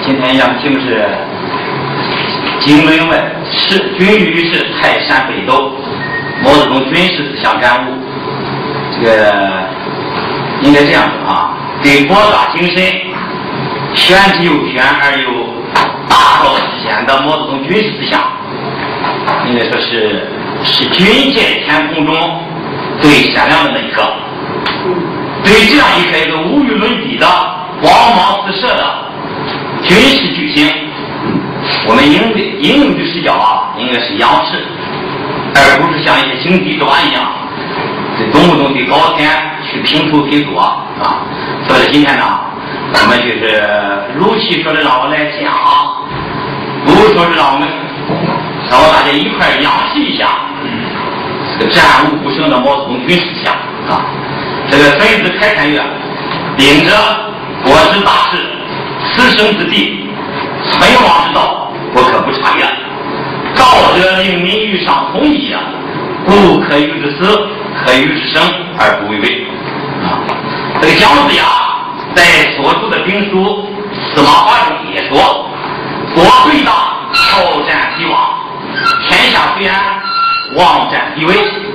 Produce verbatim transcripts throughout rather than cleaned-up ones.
今天讲的题目是经纶外是军旅是泰山北斗，毛泽东军事思想感悟。这个应该这样说啊，对博大精深、玄之又玄而又大道至简的毛泽东军事思想，应该说是是军舰天空中最闪亮的那一颗。对这样一颗一个无与伦比的光芒四射的军事巨星，我们应应用的视角啊，应该是仰视，而不是像一些井底之蛙一样，这动不动对高天去评头品足啊啊！所以今天呢，我们就是如其说的让我来讲，不如说是让我们让我大家一块仰视一下这个战无不胜的毛泽东军事思想啊。这个孙子开禅院领着国之大事，此生之地，存亡之道，不可不察验。道者令民欲上同一啊，故可与之思，可与之生而不为伪啊。这个姜子牙在所著的兵书《司马华》中也说：“国虽大，好战必亡；天下虽安，忘战必危。”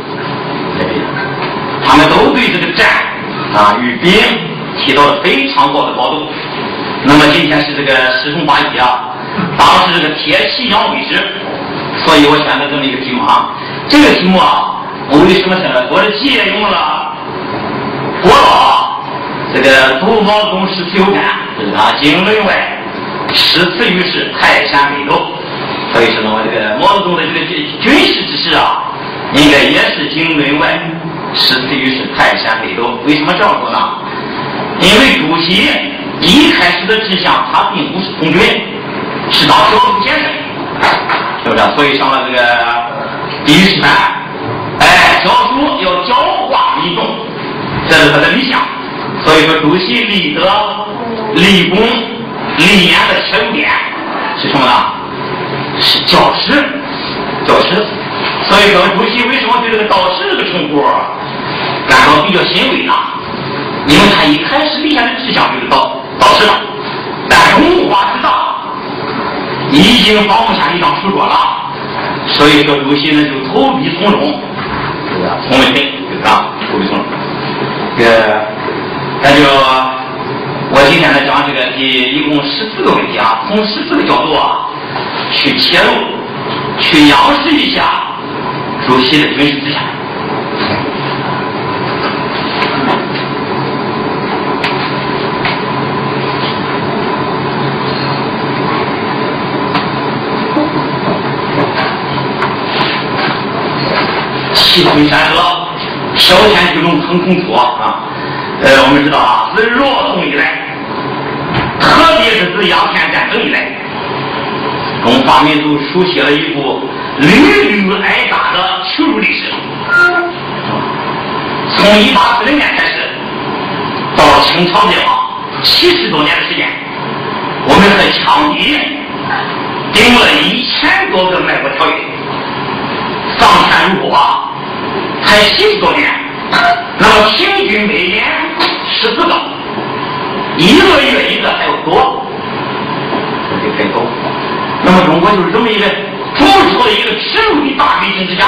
他们都对这个战啊与兵提到了非常高的高度。那么今天是这个时空八一啊，当时这个铁骑扬威之，所以我选择这么一个题目啊。这个题目啊，我为什么选择？我是借用了国老这个读毛泽东诗词有感，这是啊经纶外诗词于是泰山北斗。所以说呢，我这个毛泽东的这个军事之事啊，应该也是经纶外诗词于是泰山北斗。为什么这样说呢？因为主席一开始的志向，他并不是从军，是当小组先生，是不是？所以上了这个第一师班，哎，教书要教化民众，这是他的理想。所以说，主席立德、立功、立言的切入点是什么呢？是教师，教师。所以说，主席为什么对这个导师这个称呼感到比较欣慰呢？因为他一开始立下的志向就是导导师了，但是文化之大，已经放不下一张书桌了，所以说主席呢就投笔从戎，是不是？从文培，对吧？投笔从戎。这个，那就我今天呢讲这个第一共十四个问题啊，从十四个角度啊去切入，去仰视一下主席的军事思想。气吞山河，小天巨龙腾空出啊！呃，我们知道啊，自若宋以来，特别是自鸦片战争以来，中华民族书写了一部屡屡挨打的屈辱历史。从一八四零年开始，到清朝灭亡七十多年的时间，我们和枪敌订了一千多个卖国条约，上天入国啊！才七十多年，那么平均每年十四个，一个月一个还有多，这就太多。那么中国就是这么一个主朝的一个耻辱的大背景之下，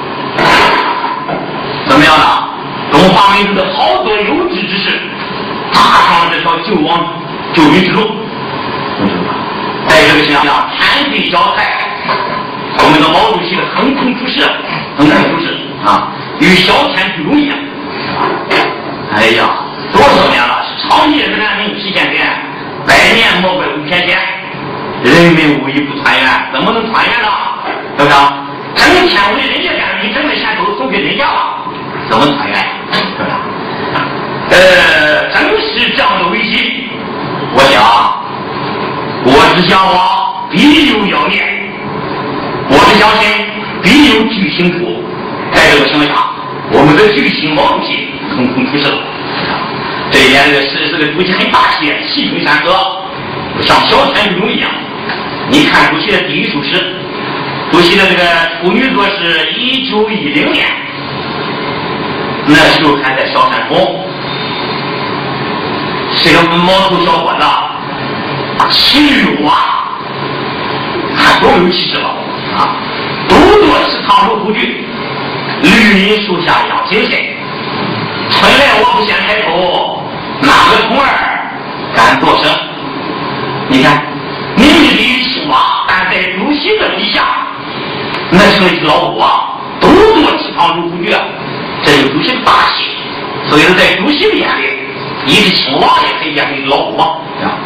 怎么样呢？中华民族的好多有志之士踏上了这条救亡救民之路。在这个情况下，盘腿交泰，我们的毛主席的横空出世，横空出世啊！与小天巨龙一样，哎呀，多少年了？是长夜难明实现天，百年莫怪无偏见。人民无一不团圆，怎么能团圆呢？对不对？整天为人家干，你挣的钱都送给人家了，怎么团圆？对不对？呃，正是这样的危机，我想，国之将亡，必有妖孽；国之将兴，必有巨星出。在这个情况下，我们的巨星毛主席横空出世了。这一点，这个是这个主席很大气，气吞山河，像小天巨龙一样。你看主席的第一首诗，主席的这个处女作是一九一零年，那时候还在小山峰，是个毛头小伙子， 骑驴啊，还多有气质了啊！多多是唐州古郡，绿荫树下养精神。春来我不嫌开头，哪个童儿敢作声？你看，明明是一青蛙，但在主席的笔下，那成了一只老虎啊！多多是唐州古郡，这有主席的大气。所以说，在主席的眼里，一只青蛙也可以变成一只老虎嘛。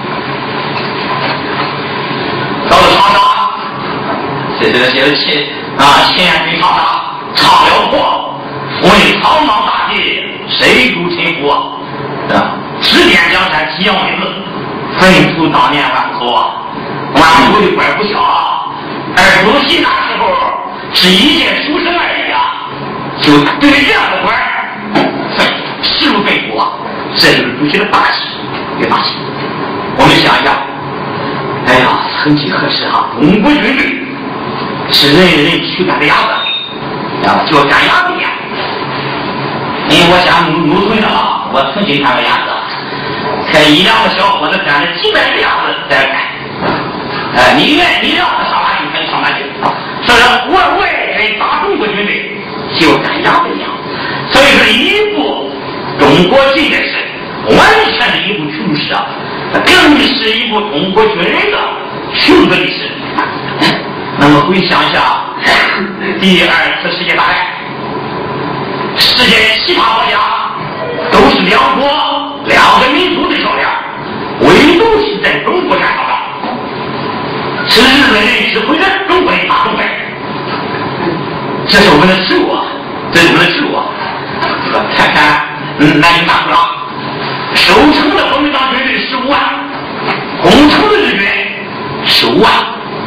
到了长沙，这这个写的秦啊，秦彦君长沙唱辽阔，问苍茫大地，谁主秦国？啊，指点江山，激扬文字，奋图当年万户啊，万户的官不小啊。而主席那时候是一介书生而已啊，就对这样的官势如飞虎啊，这就是主席的大气，有大气。我们想一下。哎呀，曾几何时啊，中国军队是人人驱赶的鸭子啊，叫赶鸭子一样。因为我家农农村的啊，我曾经看过鸭子，看一两个小伙子赶着几百个鸭子在赶。哎，你愿你让他上哪去，他就上哪去。所以说，外外人打中国军队就赶鸭子一样。所以说，一部中国近代史，完全是一部穷史啊。更是一部中国军人的雄的历史。那么回想一下第二次世界大战，世界其他国家都是两国两个民族的较量，唯独是在中国战场上，是日本人指挥的中国人打中国人。这是我们的耻辱啊！这是我们的耻辱啊！看看南京大屠杀。守城的国民党军队十五万，攻城的日军十五万。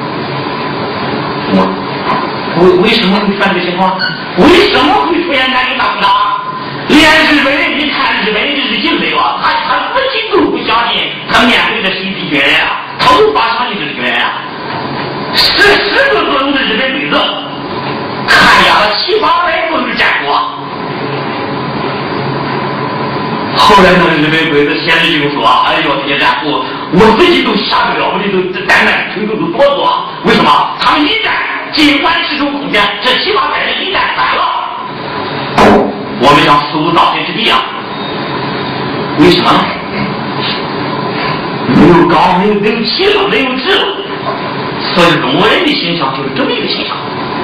我为为什么会出现这个情况？为什么会出现南京大屠杀？连日本人一看日本人的日记没有啊，他他自己都不相信他面对的是一批军人啊，他无法相信这是军人啊。十十个左右的日本鬼子，看压了七八百左右的战果。后来那个日本鬼子写日记就说：“哎呦，这些战俘我自己都吓不了，我这都胆战心惊，都哆嗦。为什么？他们一战尽管赤手空拳，这七八百人一战散了，我们将死无葬身之地啊！为什么呢？没有钢，没有没有气了，没有智了。所以中国人的形象就是这么一个形象。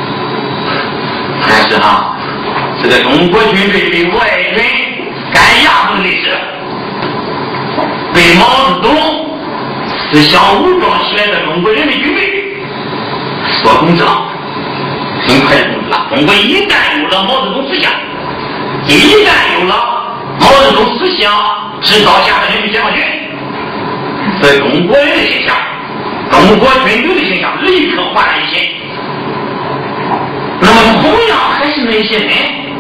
但是啊，这个中国军队对外人赶鸭子的历史，被毛泽东思想武装起来的中国人民军队所控制了，很快就控制了。中国一旦有了毛泽东思想，一旦有了毛泽东思想指导下的人民解放军，所以中国人的形象，中国军队的形象立刻焕然一新。那么同样还是那些人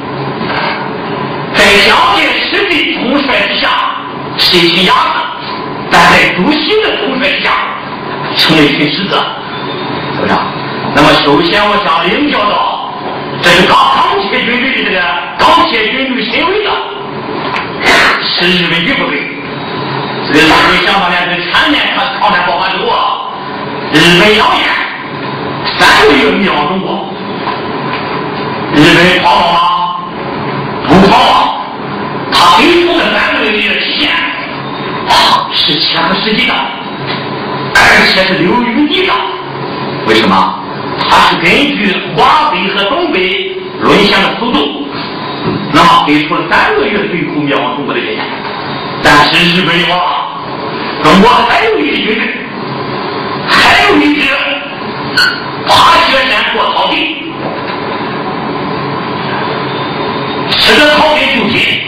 在蒋介石的统帅之下是一群鸭子，但在主席的统帅之下成了一群狮子，是不是？那么首先我想领教到，这是钢钢铁军队的这个钢铁军队身为的是日本军部队。这个日本想当年这个全面抗抗战爆发之后啊，日本扬言三个月灭亡中国。日本逃亡吗？不逃亡，他给出的三个月的期限啊是切合实际的，而且是流于地的。为什么？他是根据华北和东北沦陷的速度，那么给出了三个月对付灭亡中国的时间。但是日本人忘了，中国还有一支军队，还有一支爬雪山过草地。吃着草根救贫，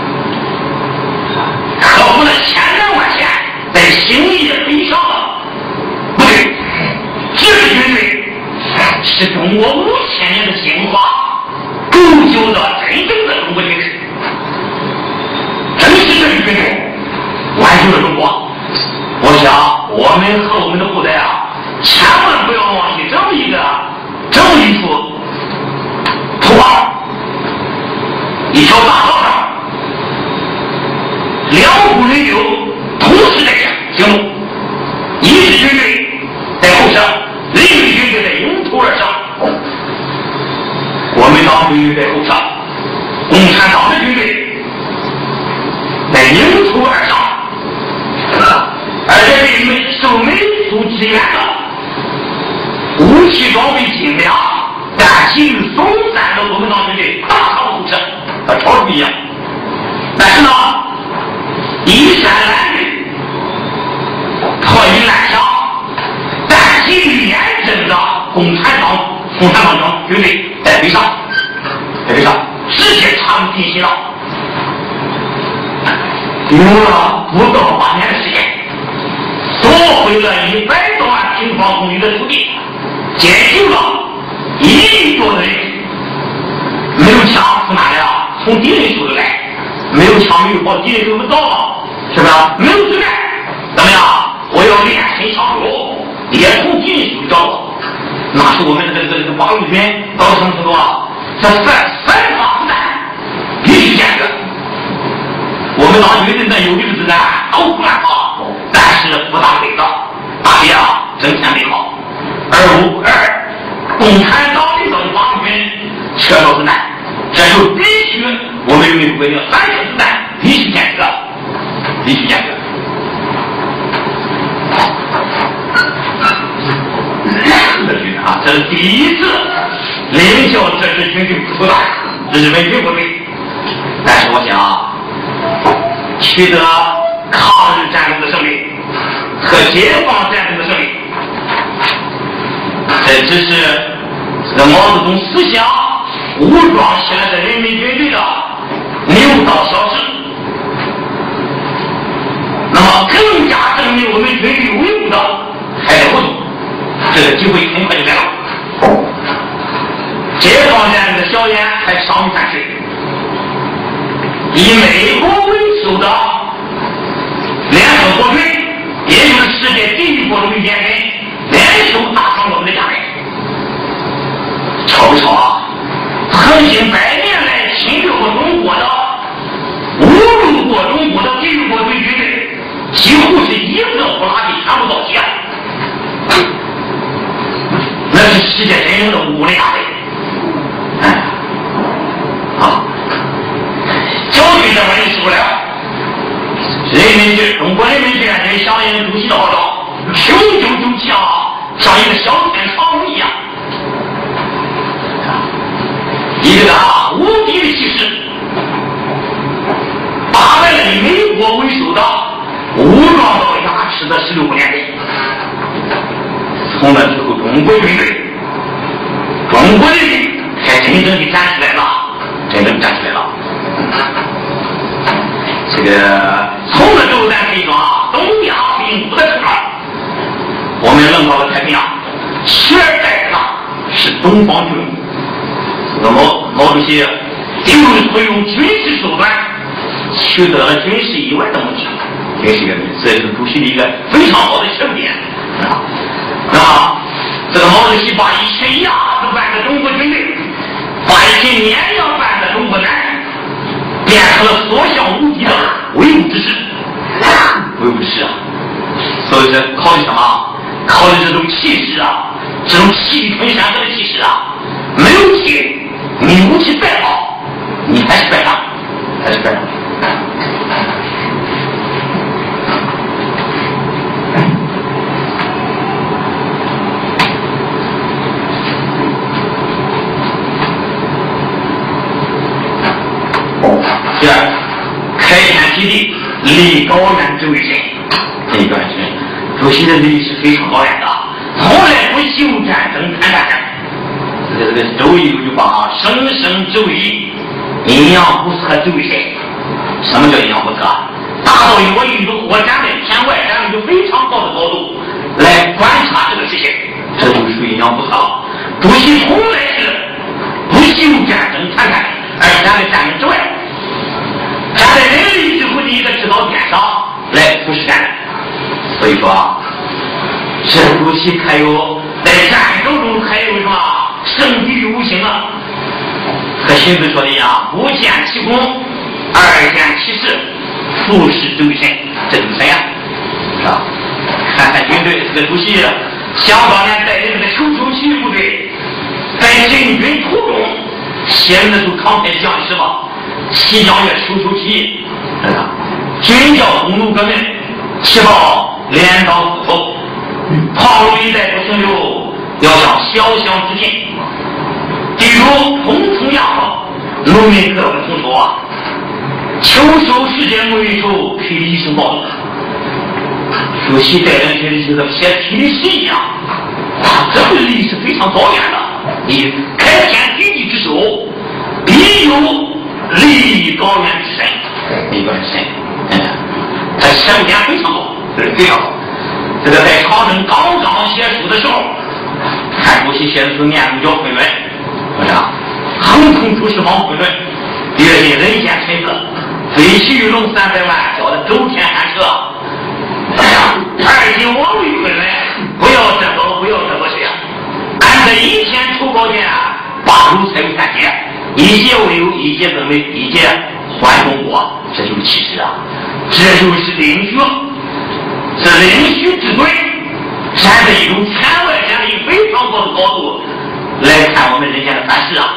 克服了千难万险，在星夜北上的部队，这支军队是中国五千年的精华，铸就的真正的中国军队。正是这支军队挽救了中国。我想，我们和我们的后代啊，千万不要忘记这么一个这么一幅图画。一条大道上，两股人流同时在行路，一队后撤，共产党的军队在迎头而上，而且对美受美苏支援的武器装备精良，但其余松散的国民党军队大逃后撤，和朝鲜一样。但是呢，衣衫褴褛，破云烂墙，但其余严正的共产党共产党军队在北上，在北上直接插入进行了，用了不到八年的时间，夺回了一百多万平方公里的土地，解救了一亿多的人。没有枪从哪来啊？从敌人手里来。没有枪没有炮，敌人给我们造了，是不是？没有子弹，怎么样？我要练身枪手，也从敌人手里找到。那是我们这个这个八路军到什么程度啊？这三三发子弹必须坚决。我们党军队那有这个子弹都不敢放，但是不打北的，大别啊，整天没好。而五二共产党领导的八路军缺少子弹，这就必须我们人民规定三颗子弹必须坚决，必须坚决。这军啊，这是第一次领教这支军队不出的日本军部队。但是我想啊，取得抗日战争的胜利和解放战争的胜利，这只是这个毛泽东思想武装起来的人民军队的牛刀小试。那么更加证明我们军队威武的还在后头，这个机会很快就来了。解放战争的硝烟还尚未散去，以美国为首的联合国队，也就是世界第一国的卫健军，联手打伤我们的家人。瞧不瞧啊？横行百年来侵略过中国的、侮辱过中国的敌国对军队，几乎是一个不落地全部倒齐啊！那是世界真正的武力大队。哎，啊，教训这玩意使不了。人民军中国人民志愿军响应主席的号召，雄赳赳气啊，像一个小天长龙一样。一个啊无敌的气势，打败了以美国为首的武装到牙齿的十六国联军。从那之后，中国军队、中国人民才真正的站起来了，真正站起来了。这个从那之后，咱可以说啊，东亚病毒的时候，我们弄到了太平洋，取而代之的是东方军。这个毛毛主席就是会用军事手段取得了军事以外的目的，军事原因，这是主席的一个非常好的缺点啊。那么，这个毛主席把一群鸭子般的中国军队，把一群绵羊般的中国男人，变成了所向无敌的威武之势，威武之势啊！所以说，考虑什么？考虑这种气势啊，这种气吞山河的气势啊，没有气。你武器再好，你还是败仗，还是败仗。第二，开天辟地，立高远之为神。这一段是主席的立是非常高远的，从来不修战争谈战争。这个这个周易有句话啊，生生周易，阴阳不测周神。什么叫阴阳不测？达到一个一个火站的天外站的一个非常高的高度来观察这个事情，这就属于阴阳不测了。主席从来是不修战争谈战，而站在战争之外，站在人类智慧的一个制高点上来俯视战争。所以说啊，这主席可有在战争中可有什么？胜敌于无形啊，和荀子说的一样，不见其功，二见其事，复是周神，这就是神呀，是吧？看看军队这个主席，想当年带领这个球球骑部队，在行军途中先的时候康派将士嘛，齐江月出出气，军教公路革命，齐报镰刀斧头，炮路一代不行就要向小乡致敬。地主统统压迫，农民各不同仇啊！秋收时节沐浴处霹雳声暴动，主席带领军是个写霹雳诗一样，他这个历史非常高远的。以开天辟地之手，必有立高原之神。立高原之神，嗯，他身边非常高，对，非常高。这个在朝政刚刚写书的时候，看主席写的书念不叫混乱，我讲横空出世王混乱，跃进人间尘色，飞起玉龙三百万，叫的周天寒彻。二今王位混乱，不要这个，不要这个谁呀？按这一天抽高见，八路才有三节，一节为有，一节增为一节还中国，这就是气势啊！这就是领袖，这领袖之队，站在一种千万千里非常高的高度来看我们人间的凡事啊！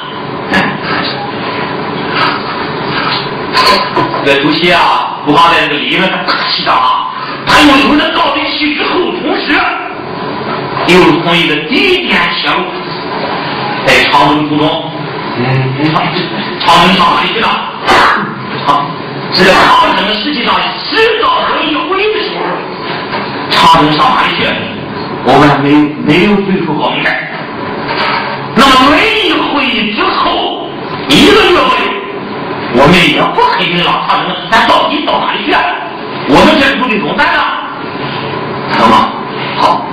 这个主席啊，不光在这个理论上大气上啊，他又有了道德气之后，同时又从一个低点切入，在长征途中，嗯，长征上哪里去了？长这个长征实际上迟早有一回的时候，长征上哪里去？我们没有没有最初高明白。那么每一回之后，一个月后，我们也不黑明了长征，咱到底到哪里去？我们这部队总办呢？懂吗？好。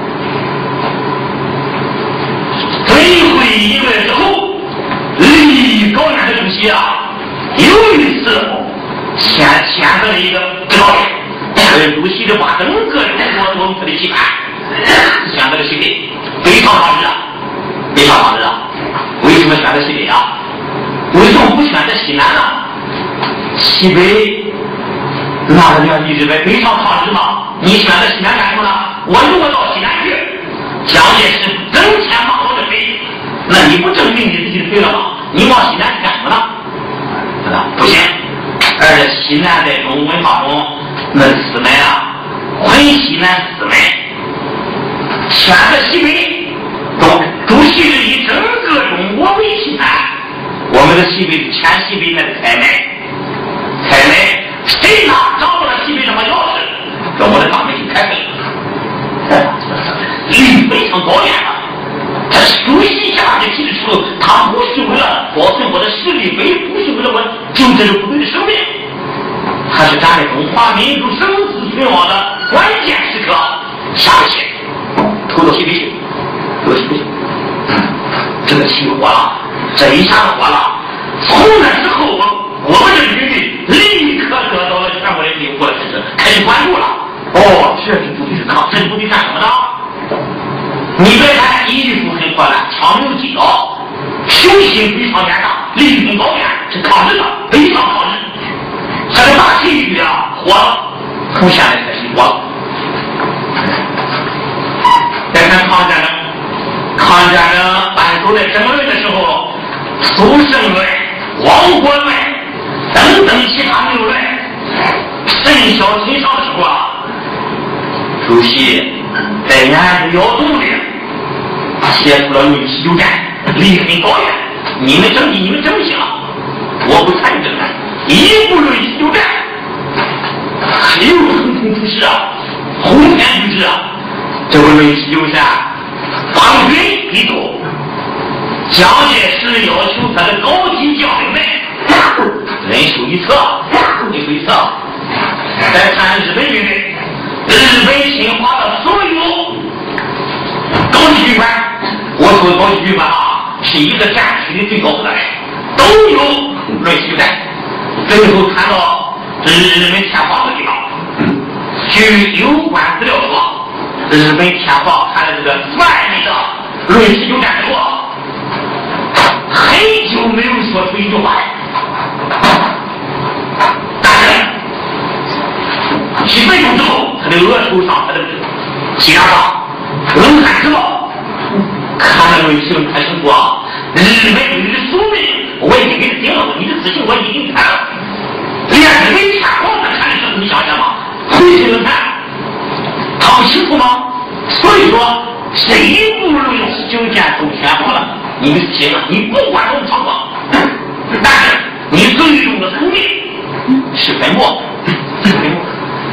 这一回一个月之后，立高原的主席啊，又一次签签择了一个指导令，这个主席就把整个中国文科的批判选择了西北，非常当时啊，非常当时啊。为什么选择西北啊？为什么不选择西南呢？西北那个地方地质北非常抗日嘛，你选择西南干什么呢？我如果到西南去，蒋介石整天骂我的匪，那你不证明你自己的匪了吗？你往西南去干什么呢？是吧？不行。而且西南在中国文化中，那四门啊，混西南四门，选择西北，主主席是以整个中国为批判，我们的西北前西北那是开门，开门，谁拿掌握了西北什么钥匙，跟我的大门就开门。力非常高远了，这主席下的基础，他不是为了保存我的实力，为不是为了我救这个部队的生命，他是站在中华民族生死存亡的关键时刻下不去，投到西北去，投到西北去，这个起火了，这一下子火了。从那之后，我们的军队立刻得到了全国人民国的支持，开始关注了。哦，这支部队是抗，这支部队干什么的？你别看衣服很破烂，枪有几刀，雄心非常远大，立功高远，是抗日的，非常抗日。这个大气宇啊，火了，从现在开始火了。再看抗战争，抗战争伴走在争论的时候，苏胜论、亡国论等等其他谬论甚嚣尘上的时候啊，主席在延安窑洞里写出了《论啤酒战》，力很高远。你们争气，你们争气了，我不参与这个，一部《论啤酒战》，很有横空出世啊，鸿天巨制啊！这个《论啤酒战》，方军必走。蒋介石要求他的高级将领们人手一册，人手一册。再看日本军队，日本侵华的所有高级军官，我说高级军官啊，是一个战区的最高负责人，都有论习战。最后谈到日本天皇的地方，据有关资料说，日本天皇看了这个万历的论习酒战之后，很久没有说出一句话来。但是几分钟之后，他的额头上，他的肩上冷汗直冒。看了论习，他是说日本军的宿命我已经给你定了，你的事情我已经看了，连日没天光能看的时候，你想想吧，回去能看，看不清楚吗？所以说，谁不如用九剑走天赋了？你的心啊，你不管怎么闯荡，但是你最终的生命是粉末，是粉末。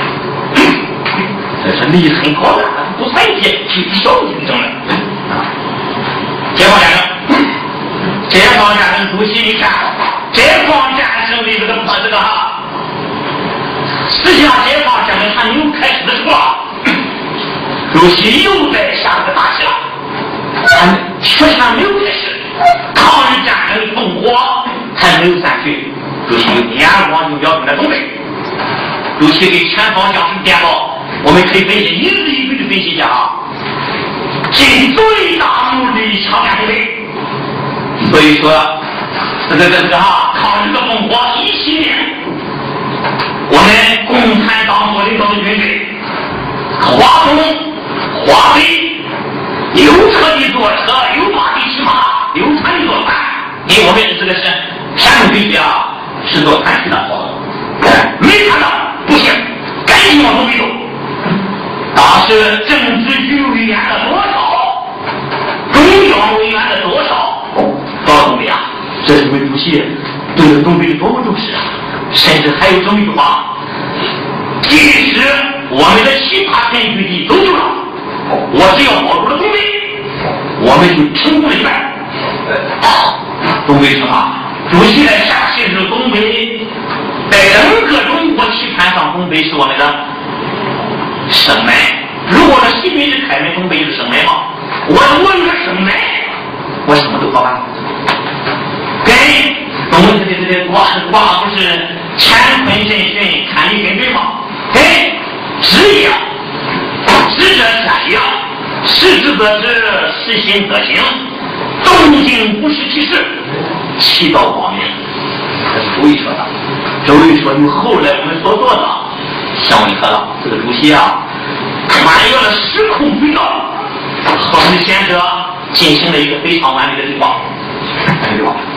这是理很高的，不算一些去小竞争了。解放战争，解放战争主席，你看，解放战争的这个这个哈，实际上解放战争还没有开始的时候，主席又在下个大棋了。还确实还没有开始，抗日战争的烽火还没有散去，主席眼光就瞄准了东北。主席给前方将士电报，我们可以分析一字一句的分析一下啊。尽最大努力抢占东北。所以说，这个这个哈，抗日的烽火一熄灭，我们共产党所领导的军队，华东、华北。有车的坐车，有马的骑马，有船的坐船。因为我们这个是山东地区啊，是坐船去的，没看到不行，赶紧往东北走。当时政治局委员的多少，中央委员的多少，到东北啊，这是为主席对东北的多么重视啊！甚至还有这么一句话：即使我们的其他根据地都丢了。我只要保住了东北，我们就成功了一半。东北城啊，主席在下棋时，东北在整个中国棋盘上，东北是我们的省门。如果说西北是开门，东北就是省门嘛。我我有个省门，我什么都好办。跟东北这这这国国不是乾坤震巽，坎离艮震嘛？跟职业。知者善良，实之则知，实行则行。动静不失其事，其道光明。这是周瑜说的。周瑜说：“与后来我们所做的相违和了。”这个主席啊，穿越了时空隧道，后世贤者进行了一个非常完美的对话。对吧？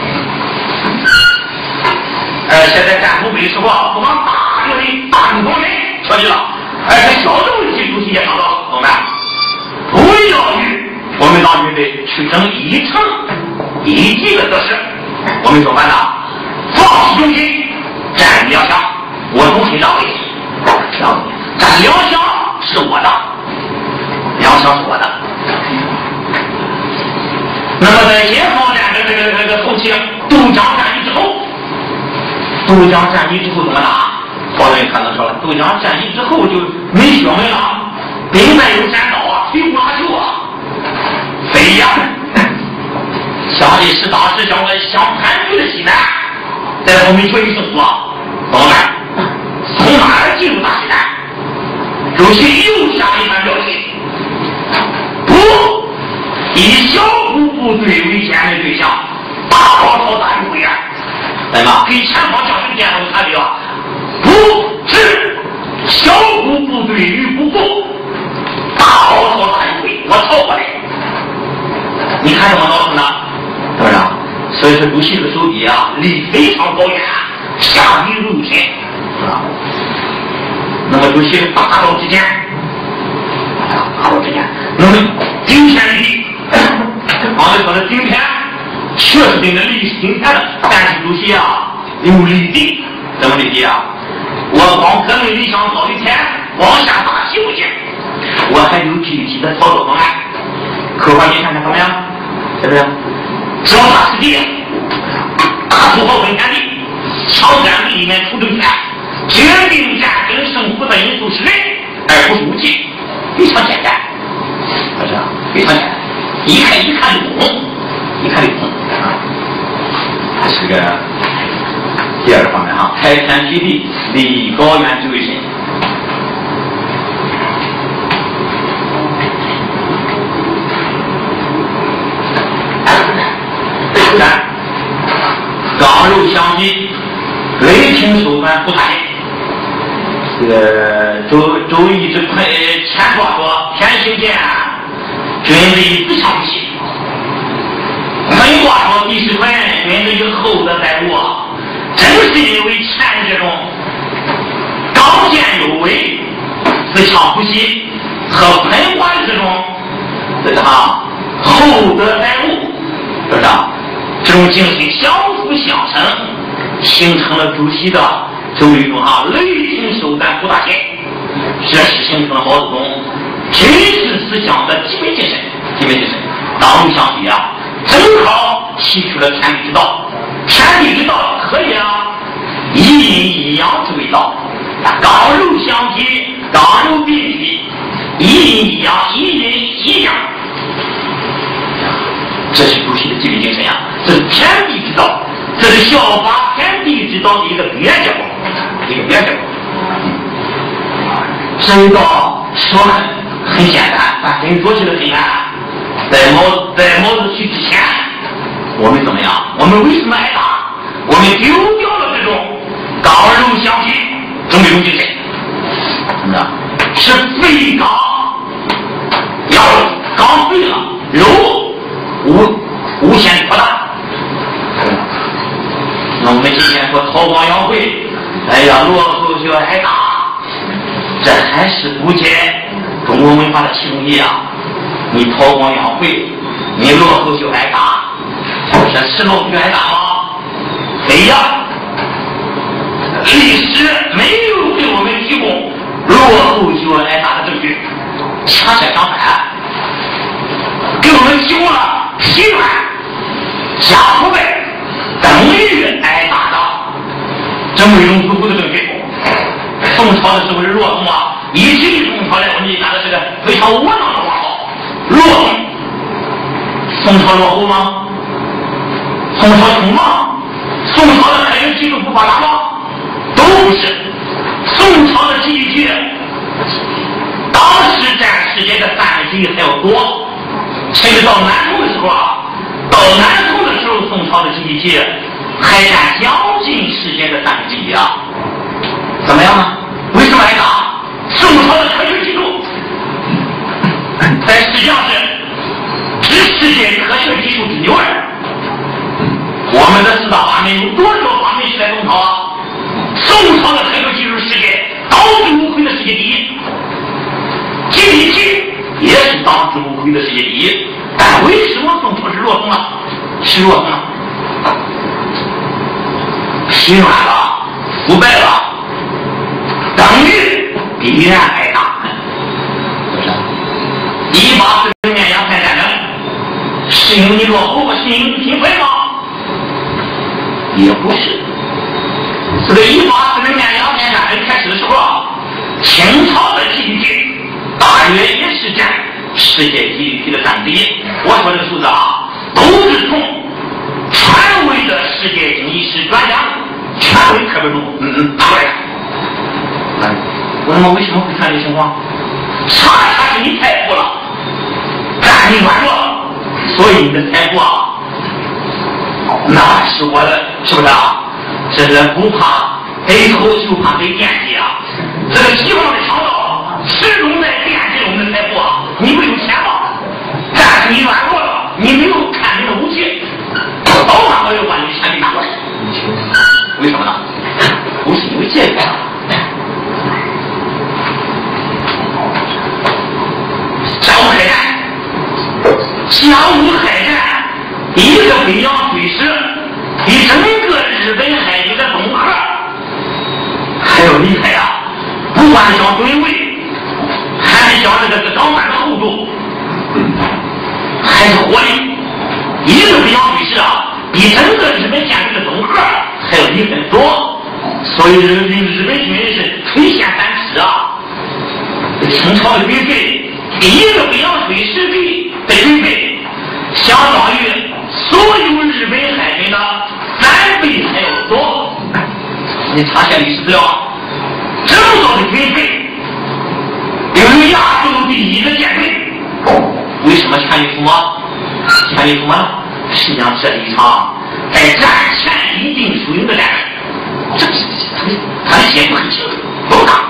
而且在战东北的时候啊，不光大刘的大中国人脱离了。而且小的问题主席也讲到，同志们，不要与我们党军队去争一城一地的得失，我们怎么办呢？放弃中心，占两项，我东西让给你，让你，占两项是我的，两项是我的。那么在解放战争这个这个后期，渡江战役之后，渡江战役之后怎么打？好多人看到说了，渡江战役之后就没血门了，兵败有山倒啊，飞虎拉球啊，飞呀！下的是当时将个相盘踞的西南，在后面决一胜负啊，怎么办？从哪儿进入大西南？主席又下一番表示：不以小股部队为歼灭对象，大包抄大运会员，对吗？给前方将士电报就看这个。不是小股部队与不顾，大包抄大运会，我抄过来。你看怎么造成的？是不是啊？所以说主席的手笔啊，力非常高远，下笔如神，是吧？那么主席大道之间，大道之间，那么顶天立地，刚才说的顶天确实跟着立顶天的，但是主席啊，有立地，怎么立地啊？我光革命理想早一天往下打击不行，我还有具体的操作方案。客观你看看怎么样？是不是？脚踏实地，大土豪分田地，抢占地里面出政权，决定战争胜负的因素是人，而不是武器，非常简单，是不是？非常简单，一看一看就懂，一看就懂啊。这是个第二个方面哈，开天辟地，立高原之为神。三，刚柔相济，雷霆手段不他人。这个周周易之坤前话说：天行健，军威自强不息。很说第十团军的以后的在我，正是因为前这种刚健有为、自强不息和喷管这种这个啊厚德载物，是不是？这种精神相辅相成，形成了主席的这么一种啊雷霆手段不大钱，这是形成了毛泽东军事思想的基本精神。基本精神，道路相比啊，正好吸取了天地之道。天地之道可以啊，一阴一阳之谓道，刚柔相济，刚柔并济，一阴一阳，一阴一阳。这是主席的基本精神呀、啊，这是天地之道，这是效法天地之道的一个必然结果，一个必然结果。这一道说很很简单，但真做起来很难。在毛在毛主席之前，我们怎么样？我们为什么挨打？我们丢掉了这种刚柔相济这么一种精神，怎么着？是废刚，要刚废了，柔无无限扩大。那我们今天说韬光养晦，哎呀，落后就要挨打，这还是不解中国文化的其中一样。你韬光养晦，你落后就挨打，这是落后就挨打吗？非呀！历史没有给我们提供落后就要挨打的证据，恰恰相反，给我们提供了疲软、加腐败等于挨打的这么一种足够的证据。宋朝的时候是落后啊，以及宋朝来我们拿的是个非常窝囊的话号。落后，宋朝落后吗？宋朝穷吗？宋朝的海运技术不发达吗？都不是。宋朝的经济当时占世界的三分之一还要多，甚至到南通的时候啊，到南通的时候，宋朝的经济还占将近世界的三分之一啊。怎么样呢？为什么挨打？宋朝的科学技术在实际上是知世界科学技术之牛耳。我们的四大发明有多少发明是在宋朝啊？宋朝的科学技术世界当之无愧的世界第一，经济技也是当之无愧的世界第一。但为什么宋朝是落后呢？是落后呢？疲软了，腐败了，等于必然挨打。一八四零年鸦片战争是因为你落后，是因为你贫困吗？也不是。这个一八四零年鸦片战争开始的时候啊，清朝的 G D P 大约也是占世界 G D P 的三分之一。我说这个数字啊，都是从权威的世界经济史专家、权威课本中嗯嗯拿过来的。嗯，我他妈为什么会看这个情况？恰恰是你太富了，但你软弱了，所以你的财富啊，那是我的，是不是啊？这是不怕背后就怕被惦记啊！这个西方的强盗始终在惦记我们的财富啊！你不有钱吗？但是你软弱了，你没有看你的武器，早晚我要把你的钱给拿过来。为什么呢？不是因为这个。甲午海战，甲午海战，一个北洋水师比整个日本海军的总和还要厉害啊！不管讲吨位，还是讲这个钢板的厚度，还是火力，一个北洋水师啊，比整个日本舰队的总和还要厉害很多。所以日日本军人是垂涎三尺啊！清朝的军费。一个北洋水师队的军费，相当于所有日本海军的三倍还要多。你查下历史资料，这么多的军费，拥有亚洲第一的舰队，为什么全力出马？全力出马，实际上这是一场在战前一定输赢的战争。这这这，他的结果很清楚，不打。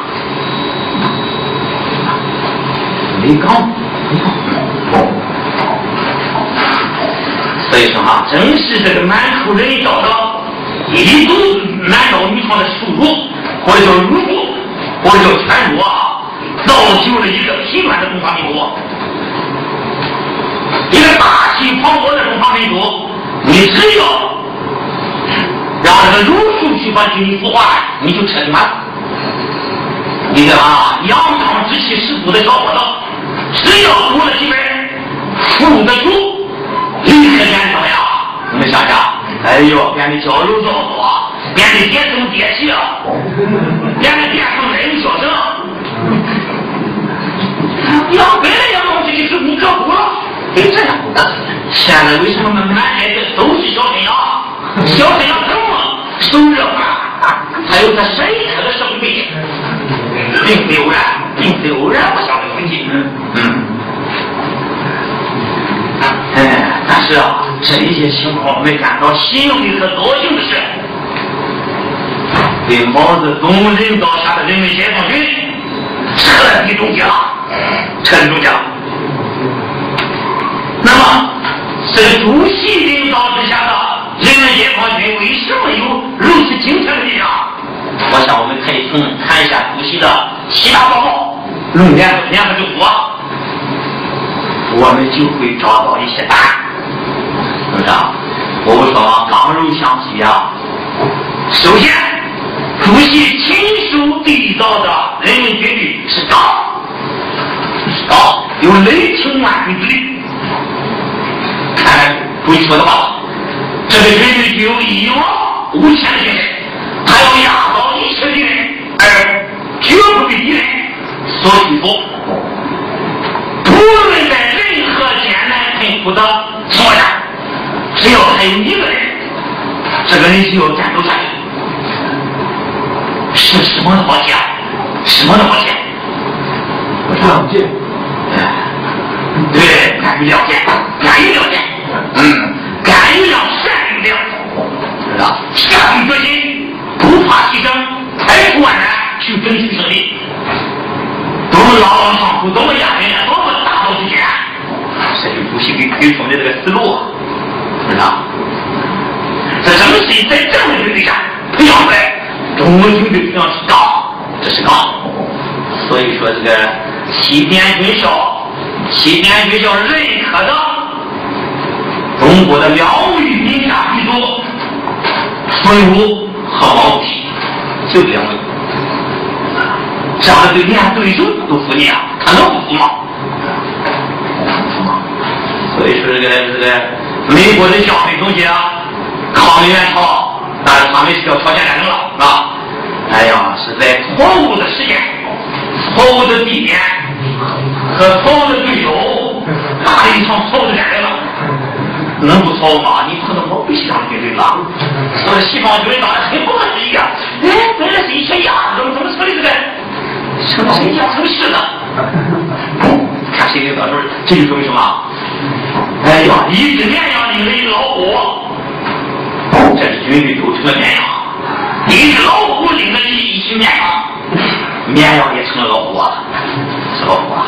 没刚，没刚。所所以说哈、啊，正是这个满口仁义道德，一肚子男盗女娼的羞辱，或者叫辱辱，或者叫权辱啊，造就了一个贫乱的中华民族，一个大气磅礴的中华民族。你只要让这个儒术去把军腐化，你就彻底完了。你这啊，扬长之气十足的小伙子，只要读了几本书的书，立刻变成呀！你们想想，哎呦，变得娇柔造作，变得跌声跌气啊，变得变成人小声。要本来要东西就是你可苦了，得这样。现在为什么满街的都是小沈阳？小沈阳怎么手热饭？还有他深刻的社会背景，并非偶然，并非偶然，我想这个问题。嗯。哎，但是啊，这些情况我们感到欣慰和高兴的是，被毛泽东领导下的人民解放军彻底终结了，彻底终结了。那么，这个主席领导之下的人民解放军为什么有如此精彩的力量？我想我们可以从看一下主席的七大报告、论联合联合政府，我们就会找到一些答案，是不是啊？我们说刚柔相济啊。首先，主席亲手缔造的人民军队是钢，是钢，有雷霆万钧之力。看主席说的话，这个军队具有一往无前的精神，他要压倒一切敌人，而绝不被敌人所屈服。不论在任何艰难困苦的情况下，只要还有一个人，这个人就要战斗下去。是什么的保险？什么的保险？了解。对，敢于了解，敢于了解，嗯，敢于让善力量，知道？下定决心，不怕牺牲，排除万难去争取胜利。多么朗朗上口，多么压人，多么大道之简，这是主席给推崇的这个思路啊，知道？这正是在这样的军队下培养出来，中国军队培养是高，这是高。所以说这个西点军校。西点军校认可的中国的两位名家巨作孙武和毛主席，就两位，这样的对连对手都服你啊，他能不服吗？不服吗？所以说这个这个美国的消费总结啊，抗美援朝，但是他们是要朝鲜战争了，是吧？哎呀，是在错误的时间、错误的地点和错误的对手打了一场错误的战争了，能不错误吗？你碰到我不西方军队了，所以西方军队当然很不合时宜啊！哎，本来是一群鸭子，怎么成了这个成了谁家成事了？看谁领导就是，这就说明什么？哎呀，一只绵羊领了一只老虎，这是军队都成了绵羊；一只老虎领了一一群绵羊，绵羊也成了老虎啊，是老虎啊。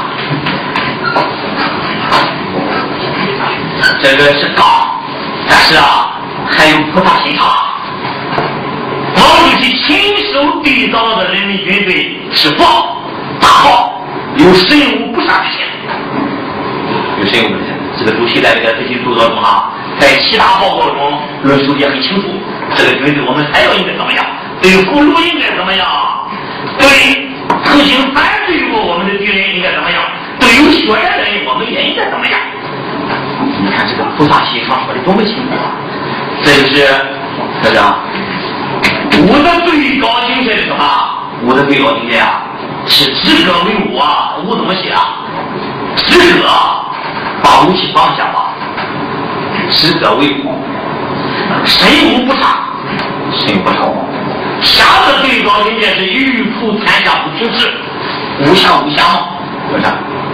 这个是刚，但是啊，还有菩萨心肠。毛主席亲手缔造的人民军队是宝，大宝，有神武不杀之心，有神武不杀之心。这个主席在这个这些著作中啊，在其他报告中论述也很清楚。这个军队我们还要应该怎么样？对俘虏应该怎么样？对曾经反对过我们的敌人应该怎么样？对有血缘的人我们也应该怎么样？你看这个菩萨心肠说的多么清楚啊！这就是这个武的最高境界是什么？武的最高境界啊，是止戈为武啊！武怎么写啊？止戈，把武器放下吧。止戈为武，神武不杀，神武不杀。杀的最高境界是欲扑天下不平事，无相无相嘛，是不是？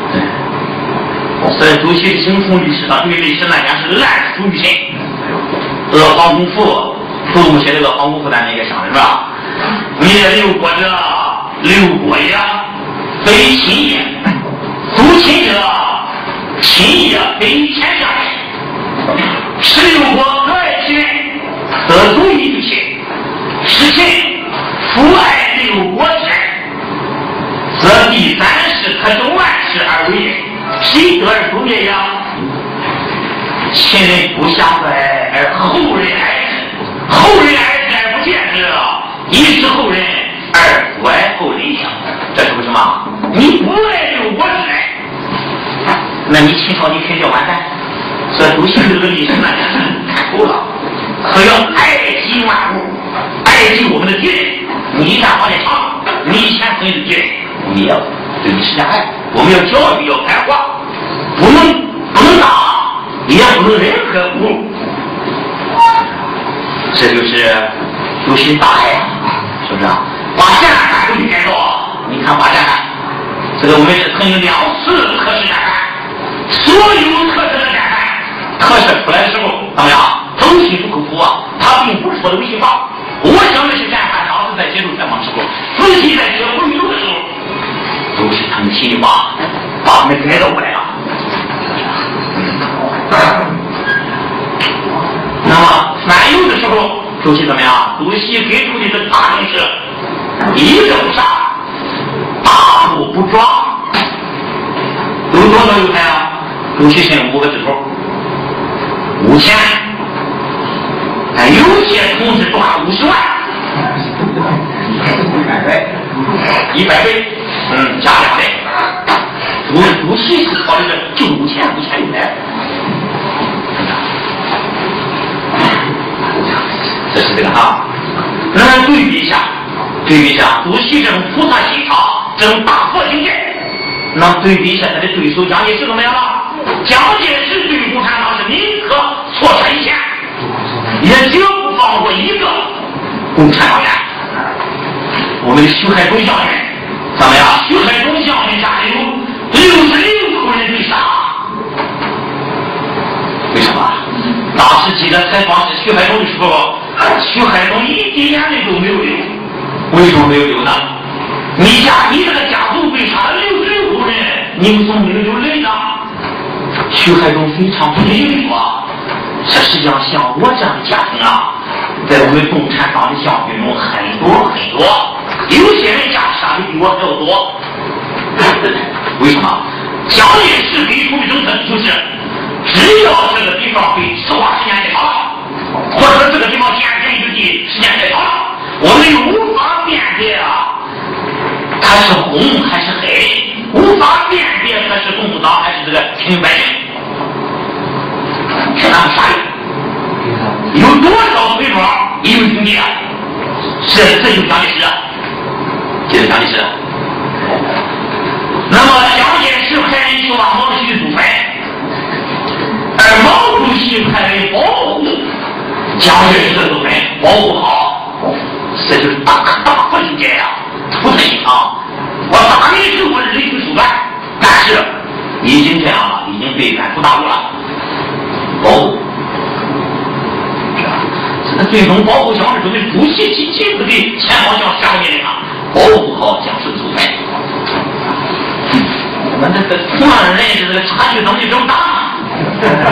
所以主席形同历史，他对历史来讲是烂熟于心。这个黄公甫，杜牧写这个黄公甫，大家应该想的是吧？灭六国者，六国也，非亲也；族亲者，亲也，非天下也。十六六国可爱其人，得足以之切，实情父爱六国之人，则第三世可终万世而为人，谁得而不灭呀？前人不相爱，而后人爱之；后人爱之而不见之，亦是后人而不爱后人相。这是为什么？你不爱六国之人，那你秦朝你肯定完蛋。所以读新这个历史呢，看透了，可要爱惜万物，爱惜我们的敌人。你一旦往前闯，你以前朋友的敌人，我们也要对你施加爱。我们要教育，要开化，不能不能打，也不能任何侮辱。这就是有心大爱，是不是啊？把战犯都去改造，你看把战犯，这个我们是曾经两次特赦战犯，所有特赦的战犯。特赦出来的时候，怎么样？都心服口服啊！他并不是说的违心话。我想的是战犯当时在接受采访时候，自己在接回流的时候，都是他们心里话，把他们改造过来了。那么反右的时候，主席怎么样？主席给出的这大令是：一个不杀，大步不抓。有多少犹太啊？主席剩五个指头。五千，哎，有些同志抓五十万，一百倍，一百倍，嗯，加两倍。我主席是考虑的就五千，五千一百。这是这个哈。那么对比一下，对比一下，主席这种菩萨心肠，这种大佛境界，那对比一下他的对手蒋介石怎么样了？蒋介石对共产党是宁可错杀一千，也绝不放过一个共产党员。我们的徐海中将军怎么样？徐海中将军家里有六十六口人被杀，为什么？当时记者采访是徐海中的时候，徐海中一滴眼泪都没有流。为什么没有流呢？你家你这个家族被杀了六十六口人，你为什么没有流泪呢？徐海中非常不理解啊，这实际上像我这样的家庭啊，在我们共产党的将军中很多很多，有些人家杀的比我还要多。为什么？蒋介石给出的政策就是只要这个地方被赤化时间太长了，或者说这个地方建成之地时间太长了，我们又无法辨别啊，它是红还是黑，无法辨别它是共产党还是这个平民百姓，看他们杀人，有多少回庄也有兄弟啊？这这就是蒋介石啊，这是蒋介石。那么蒋介石派人去把毛主席祖坟，而毛主席派人保护蒋介石的祖坟，保护好，这就是大大不理解呀，不太心肠。我打你是我的人情手段，但是已经这样了，已经被赶出大陆了，保护。这个最终保护蒋介石的主席及亲自的前方向下面啊，保护好蒋氏的祖坟。我们这个同样人是这个差距怎么就这么大呢？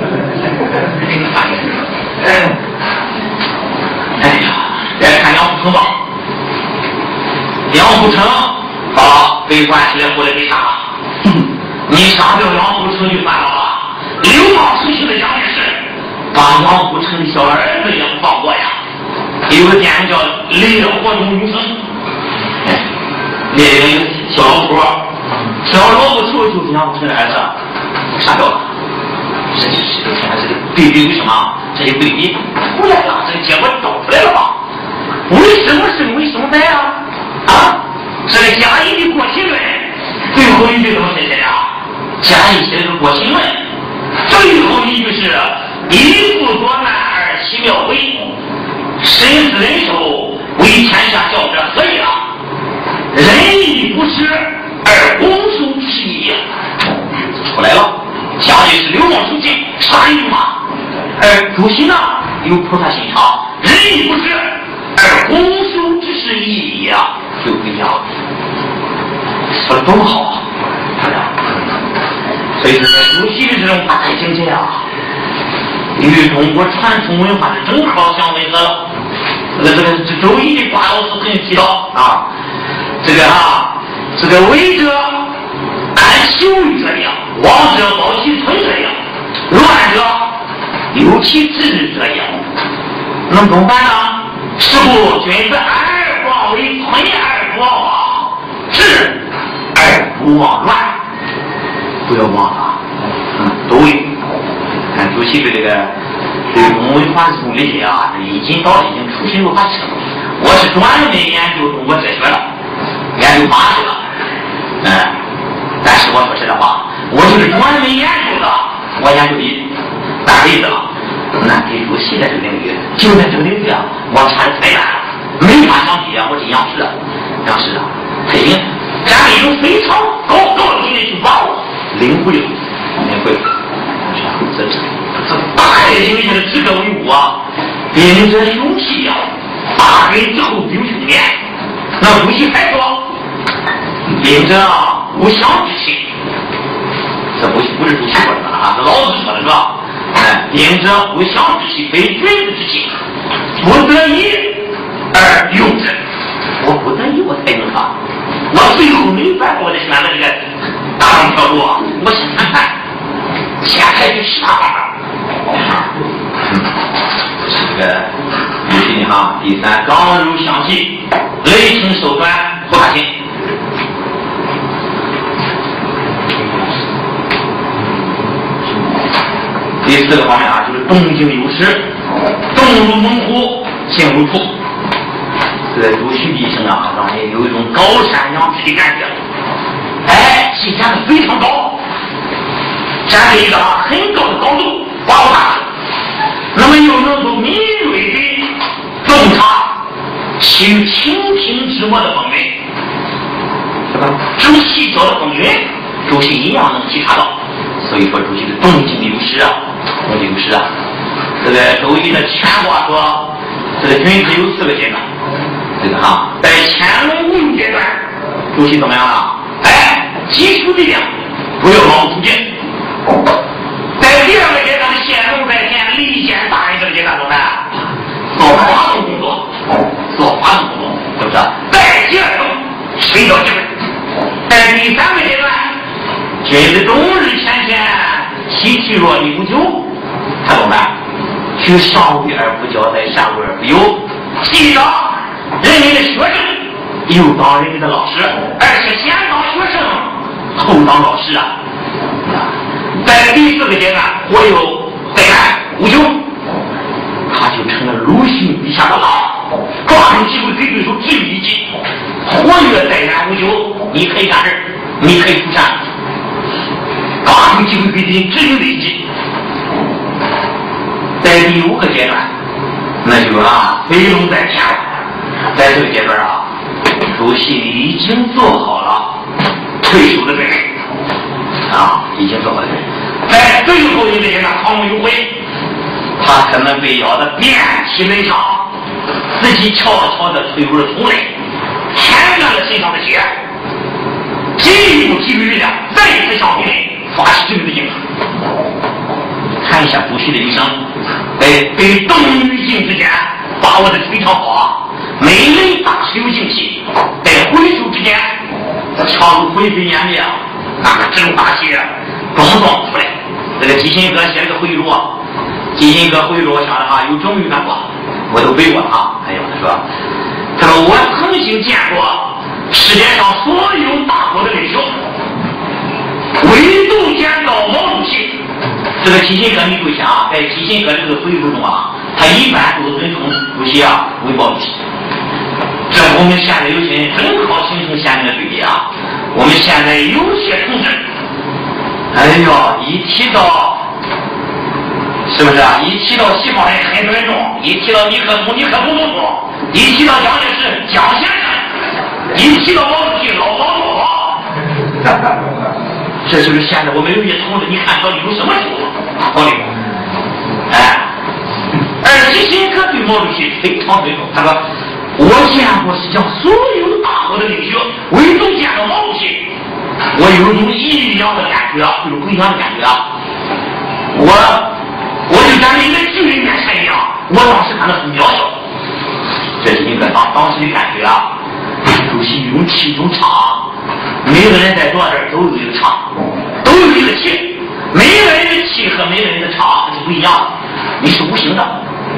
哎呀，来看杨虎城吧。杨虎城把被关起来，后来被杀了。你杀掉杨虎城就算了吧，流氓出去的蒋介石把杨虎城的小儿子也不放过呀。有个电影叫《烈火中永生》，那个小老虎。小老虎头就是杨虎城的儿子，杀掉了。这就是这个这个对比，为什么？这些对比出来了，这个结果找出来了吧？为什么生为什么败啊？啊，这个贾谊的《过秦论》最后一句怎么写的呀？贾谊写的《过秦论》最后一句是“一夫多难而其妙为，身死人手，为天下教者何也？仁义不施。”而公输之意出来了，蒋介石流氓出境，杀人如麻；而主席呢，有菩萨心肠，仁义不施，而公输之是意义啊，就不一样了。说的多么好啊！所以说，主席的这种大爱境界啊， 与中国传统文化是正好相吻合了。这个这个这周易的卦老师曾提到啊，这个啊，这个为者安其位者也，亡者保其存者也，乱者有其志者也。那么怎么办呢？是故君子安而不忘为，存而不忘亡，治而不忘乱。不要忘了，嗯，都有。看主席对这个对中国文化这种理解啊，已经到已经出神入化程度。我是专门研究中国哲学了，研究法学了，嗯，但是我说实在话，我就是专门研究的，我研究的大辈子了。那给主席的这个领域，就在这个领域啊，我差的太远了，没法相比啊！我是央视的，央视的，他已经占了一种非常高高的境界去把握、领会了，领会了。这这这大爱境界的智者为武啊，兵者勇气呀，大人之后必有凶年。那主席还说，兵者无相之情，这不不是主席说的啊，是老子说的是吧？哎，兵者无相之气，非君子之气，不得已而用之。我不得已，我才用它。我最后没办法，我得选择这个大众条路啊！我想想看，现在就啥方法？这是这个语气哈。第三，刚柔相济，雷霆手段不可行。第四个方面啊，就是动静有时，动如猛虎，静如兔。这个主席的一生啊，让人有一种高山仰止的感觉。哎，其站得非常高，站在一个很高的高度，把握大势。那么又能够敏锐的洞察其于倾听之末的风云，是吧？主席教的风云，主席一样能体察到。所以说，主席的动静有时啊。动静有时啊，这个周易的乾卦说，这个君子有四个阶段。这个哈，在乾隆五阶段，主席怎么样了？哎，积蓄力量，不要盲目出境。在第二个阶段的显露在天，利见大人这个阶段怎么办？做发动工作，做发动工作，是不是？在第二种寻找机会。在第三个阶段，君子终日前前。其体若有酒，他怎么办？去上位而不骄，在下位而不忧。既当人民的学生，又当人民的老师，而且先当学生，后当老师啊！在第四个阶段，我有在南无酒，他就成了鲁迅笔下的狼，抓住机会给对手置于一击。活跃在南无酒，你可以干事，你可以出山。抓住机会给敌人置于危机。在第五个阶段，那就是啊，飞龙在天。在这个阶段啊，主席已经做好了退守的准备啊，已经做好了准备。在最后一个阶段，亢龙有悔，他可能被咬得遍体鳞伤，自己悄悄地退入了重围，舔干了身上的血，进一步体育力量，再次向敌人发起这个进攻。看一下主席的一生，在对动与静之间把握的非常好啊。每人大是有静气，在回首之间，强如灰飞烟灭啊，那个这种大气装装不出来。这个基辛格写了个回忆录啊，基辛格回忆录我想着啊，有整语看过，我都背过了啊。还有他说，他说我曾经见过世界上所有大国的领袖，唯独见到毛主席。这个基辛格你注意啊，在基辛格这个回忆录中啊，他一般都尊称主席啊为毛主席。这我们现在有些人正好形成现在的对比啊。我们现在有些同志，哎呦，一提到是不是啊？一提到西方人很尊重，一提到尼克松尼克松总统，一提到蒋介石蒋先生，一提到毛主席老毛老毛。这就是现在我们有些同志，你看到底有什么处道理？哎，而基辛格对毛主席非常尊重，他说。我见过世界上所有大国的领袖，唯独见到毛主席，我有一种异样的感觉啊，有种不一样的感觉啊。我我就跟咱们一个巨人面前一样。我当时看到很渺小，这是一个当当时的感觉啊。主席勇气有场，每个人在坐这儿都有一个场，都有一个气，每个人的气和每个人的场是不一样的。你是无形的，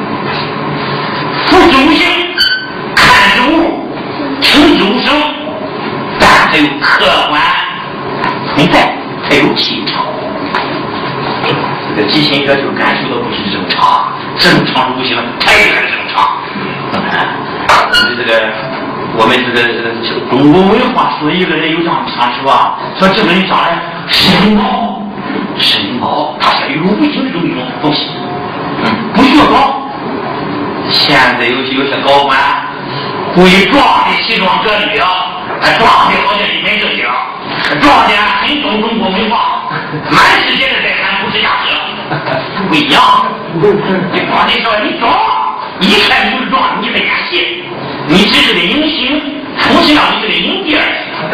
不是无形，看之无，听之无声，但还有客观存在，才有气场。这个即兴者就感受到不是正常，正常是无形的，才是正常。嗯，这个我们这个这个中国文化说一个人有这样常识吧，说这个人长得深奥，深奥，他是有无形的这么一种东西，嗯，不需要装。现在有些有些高官故意装的西装革履啊，装的好像一本正经，装的很懂中国文化，满世界的在谈普世价值，不一样。你装的说你装，一看你就是装，你在演戏，你只是个影星，充其量你是个影帝而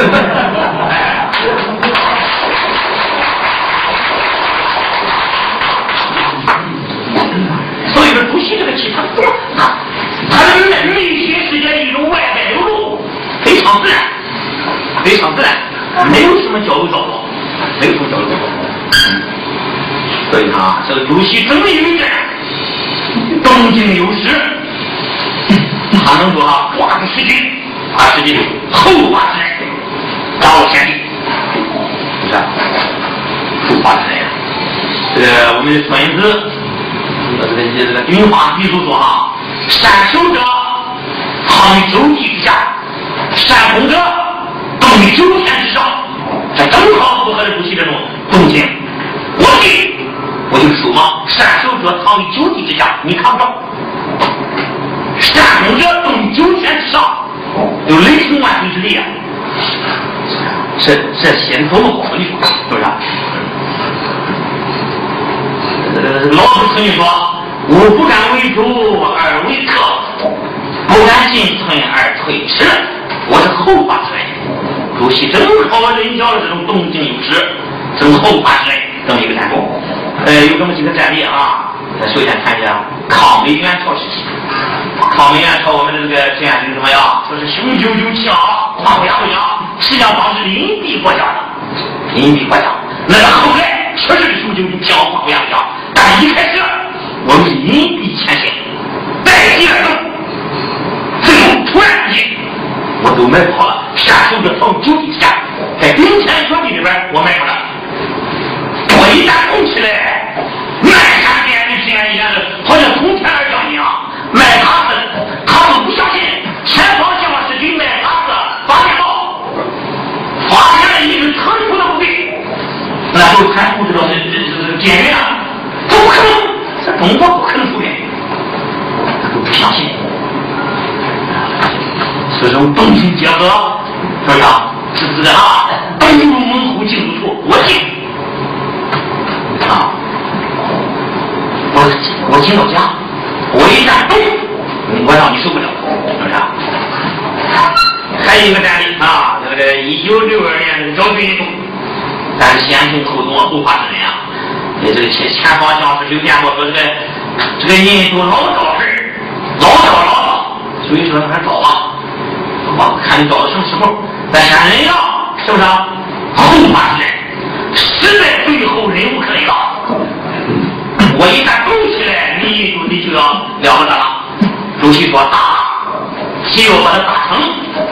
已。所以说，主席这个气场，他他的内心世界的一种外在流露，非常自然，非常自然，没有什么交流造作，没有什么交流造作。所以啊，这个主席整理一件动静有时，他能说啊，话不失君，啊失君，后话之人，掌握天地，是吧？后话之人呀。这个我们的孙子。这个这个云花笔书说啊，善守者藏于九地之下，善攻者动于九天之上，这正好符合了主席这种动静。我记，我就说嘛，善守者藏于九地之下，你看不到；善攻者动于九天之上，有雷霆万钧之力啊！这这写的多么好，你说是不是？老子曾经说：“吾不敢为主而为客，不敢进村而退迟。”我是后发之人，主席正好人教的这种动静有时，正后发之人这么一个战功。呃，有这么几个战例啊。首先看一下抗美援朝时期，抗美援朝我们的这个战争怎么样？说是雄赳赳气昂，跨国压国家，实际上当时隐蔽国家的，隐蔽国家。那个后来确实是雄赳赳气昂，跨国压国家。但一开始我们是隐蔽前行，待机而动，最后突然间我都埋跑了，善守者藏九地之下，在冰天雪地里边我埋跑了。我一旦动起来，漫山遍野天一样的，好像从天而降一样，卖卡子，他们不相信前方向是军卖卡子发现到，发现了一支特殊的部队，那时候还不知道是是是监狱啊。不可能，这中国不可能出现，他都不相信。这种动静结合，是不是啊？是不是啊？东入猛虎，进入处，我进啊！我我进到家，我一旦动，我让你受不了，是不是啊？还有一个战例啊，这个一九六二年这个招军运动，但是先动后动，后发制人啊。这个前前方向是有见过说这个这个印度老找事，老找老找，所以说还找吧，我看你找到什么时候，咱先人了，是不是？后发制人，实在最后忍无可忍了。我一旦动起来，你印度你就要了不得了。主席说打，只有把它打成，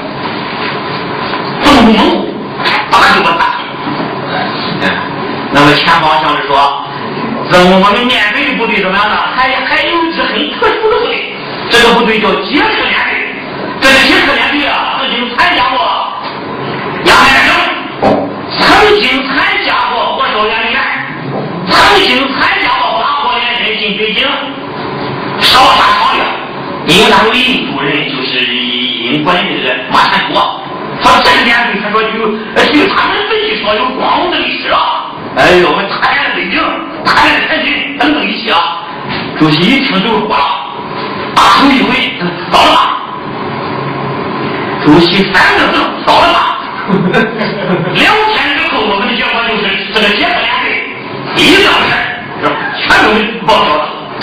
动武，把它就把它打成。那么前方向是说，这我们面对的部队怎么样呢？还还有一支很特殊的部队，这个部队叫捷克联队。这个捷克联队啊，曾经参加过鸦片战争，曾经参加过火烧圆明园，曾经参加过八国联军进北京，烧杀抢掠。因为他有印度人，就是英国人的这个马产国，说这个联队，他说有，据他们分析说有光荣的历史啊。哎呦，我们大连的北京、大连的前军等等一起啊！主席一听就火了，大手一挥，扫了吧！主席三个字，扫了吧！两天之后，我们的结果就是这个捷克联队一个事儿，是吧？全都报销了。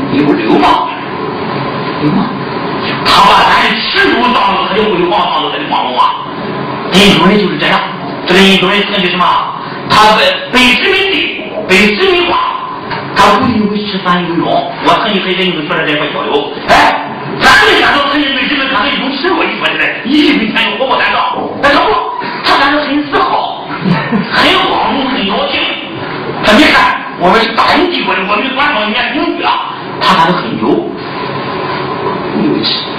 有流氓，流氓，他把咱耻辱当了，他就辉煌当了他的光荣啊！印度人就是这样，这个印度人根据什么？他被被殖民地，被殖民化，他无以为吃饭有用。我曾经和这印度学者这块交流，哎，咱们感到曾经对殖民他的一种耻辱，你说的嘞，一分钱有活过咱着，但是不，他感到很自豪，很光荣，很高兴。他你看，我们是大英帝国的，我们官方年领域啊，他感到很牛，有意思。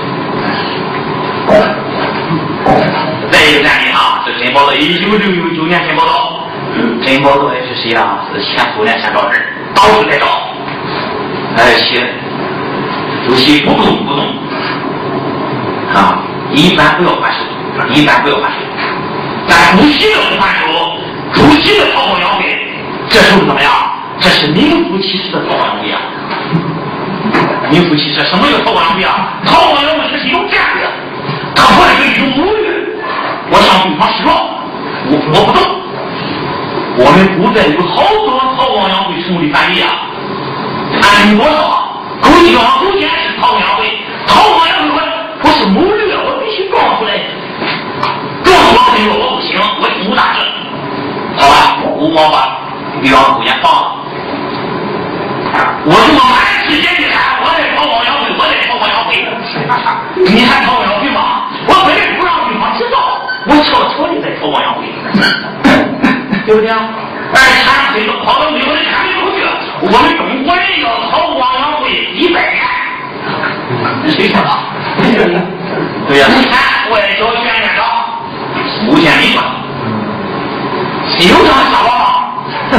再一个案例啊，这真报道，一九六九年真报道。真报道也是谁啊？是前苏联先找人，到处在找，而且有些不动不动啊，一般不要还手，一般不要还手。但主席要还手，主席的韬光养晦，这是怎么样？这是名副其实的韬光养晦啊！名副其实，什么叫韬光养晦啊？韬光养晦是一种战略，它不是一种武力。我向对方示弱，我我不动。我们古代有好多韬光养晦生物的范例啊，按理说勾结王勾践是韬光养晦，韬光养晦不是谋略，我必须撞出来，撞出来我不行，我挺无大志，好吧，我我把刘王勾践放了，我这么满世界的看，我在韬光养晦，我在韬光养晦，你还韬光养晦吗？我本来不让对方知道，我悄悄的在韬光养晦。对不对啊？而产会跑到美国的产品出去，我们中国人要韬光养晦一百年，谁说的？对呀、啊，你看外交学院长吴建民说，有这么傻吗？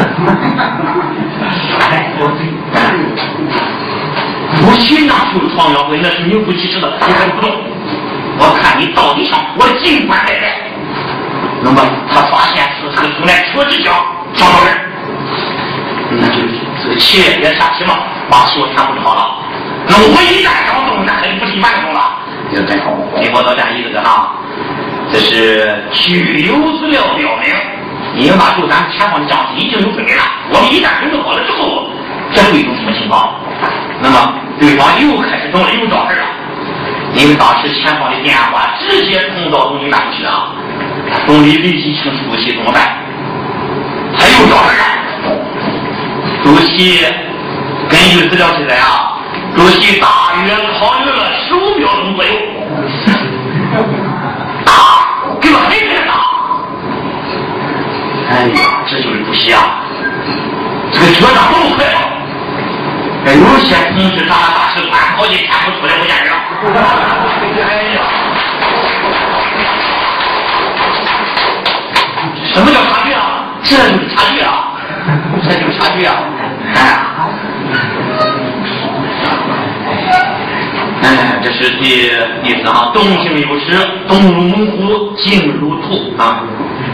哎，我不许那时候韬光养晦，那是名副其实的，你还不懂？我看你到底上，我尽管来来。那么他发现是这个苏联车之将找到人，那就这个企业别下棋嘛，把棋我全部知道了。那么我一旦找动，那还不是一万种了？这个真好。经过到这样一个哈，这是据有资料表明，因为那时候咱们前方的将士已经有准备了。我们一旦准备好了之后，这会一种什么情况？那么对方又开始动了，又找事了。因为当时前方的电话直接通到总理办公室啊。总理立即请主席怎么办？他又找人了。主席根据资料记载啊，主席大约考虑了十五秒钟左右。打，给我狠狠打！哎呀，这就是主席啊！这个学长多么快啊！哎，有些同志上了大使馆，好几天不出来不见人。哎呀！什么叫差距啊？这就是差距啊！这就是差距啊！哎，哎，这是第第四行，动静有时，动如猛虎，静如兔啊。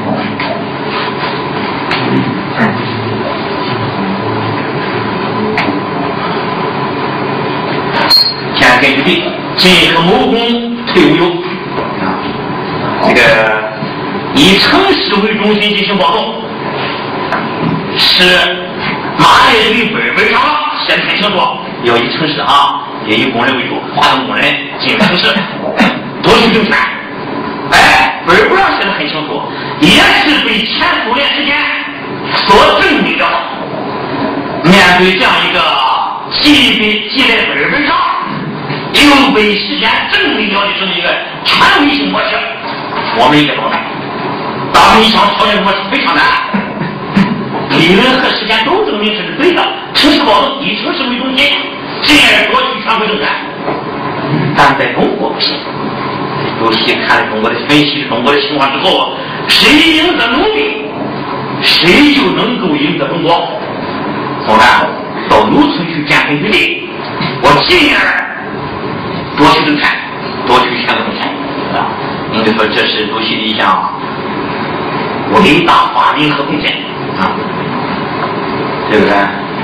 天根据地，今可谋功，退无忧啊。这个。以城市为中心进行暴动，是马列于本本上了，写的很清楚。要以城市啊，也以工人为主，发动工人进入城市，夺取政权。哎，本本上写的很清楚，也是被前苏联时间所证明的。面对这样一个记被记在本本上，又被时间证明了的这么一个权威性模式，我们应该怎么办？当然，你想条件模式非常难，理论和实践都证明这是对的。城市暴动以城市为中心，进而夺取全国政权。但在中国不行。主席看了中国的分析中国的情况之后，谁赢得农民，谁就能够赢得中国。怎么办？到农村去建根据地，我进而夺取政权，夺取全国政权。啊，应该说这是主席的一项伟大发明和贡献啊，对不对？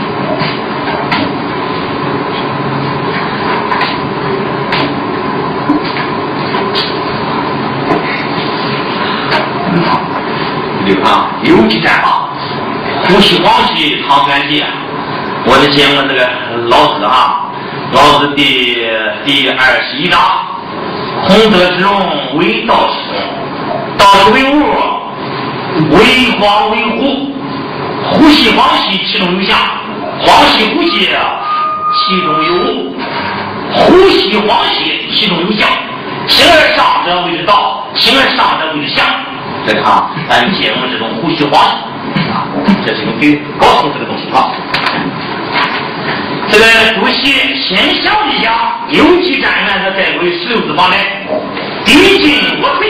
对吧？游击战法，朱熹、黄熹、唐玄纪，我的节目这个老子啊， 老子第第二十一章，孔德之容，为道之宗。道之为物，为黄为虎。虎兮黄兮，其中有象；黄兮虎兮，其中有物。虎兮黄兮，其中有象。形而上者谓之道，形而上者谓之象。这个啊，咱们节目这种虎兮黄兮啊，这是一种给搞清楚的东西啊。这个主席先想一下，游击战原则带归十六字方来，敌进我退，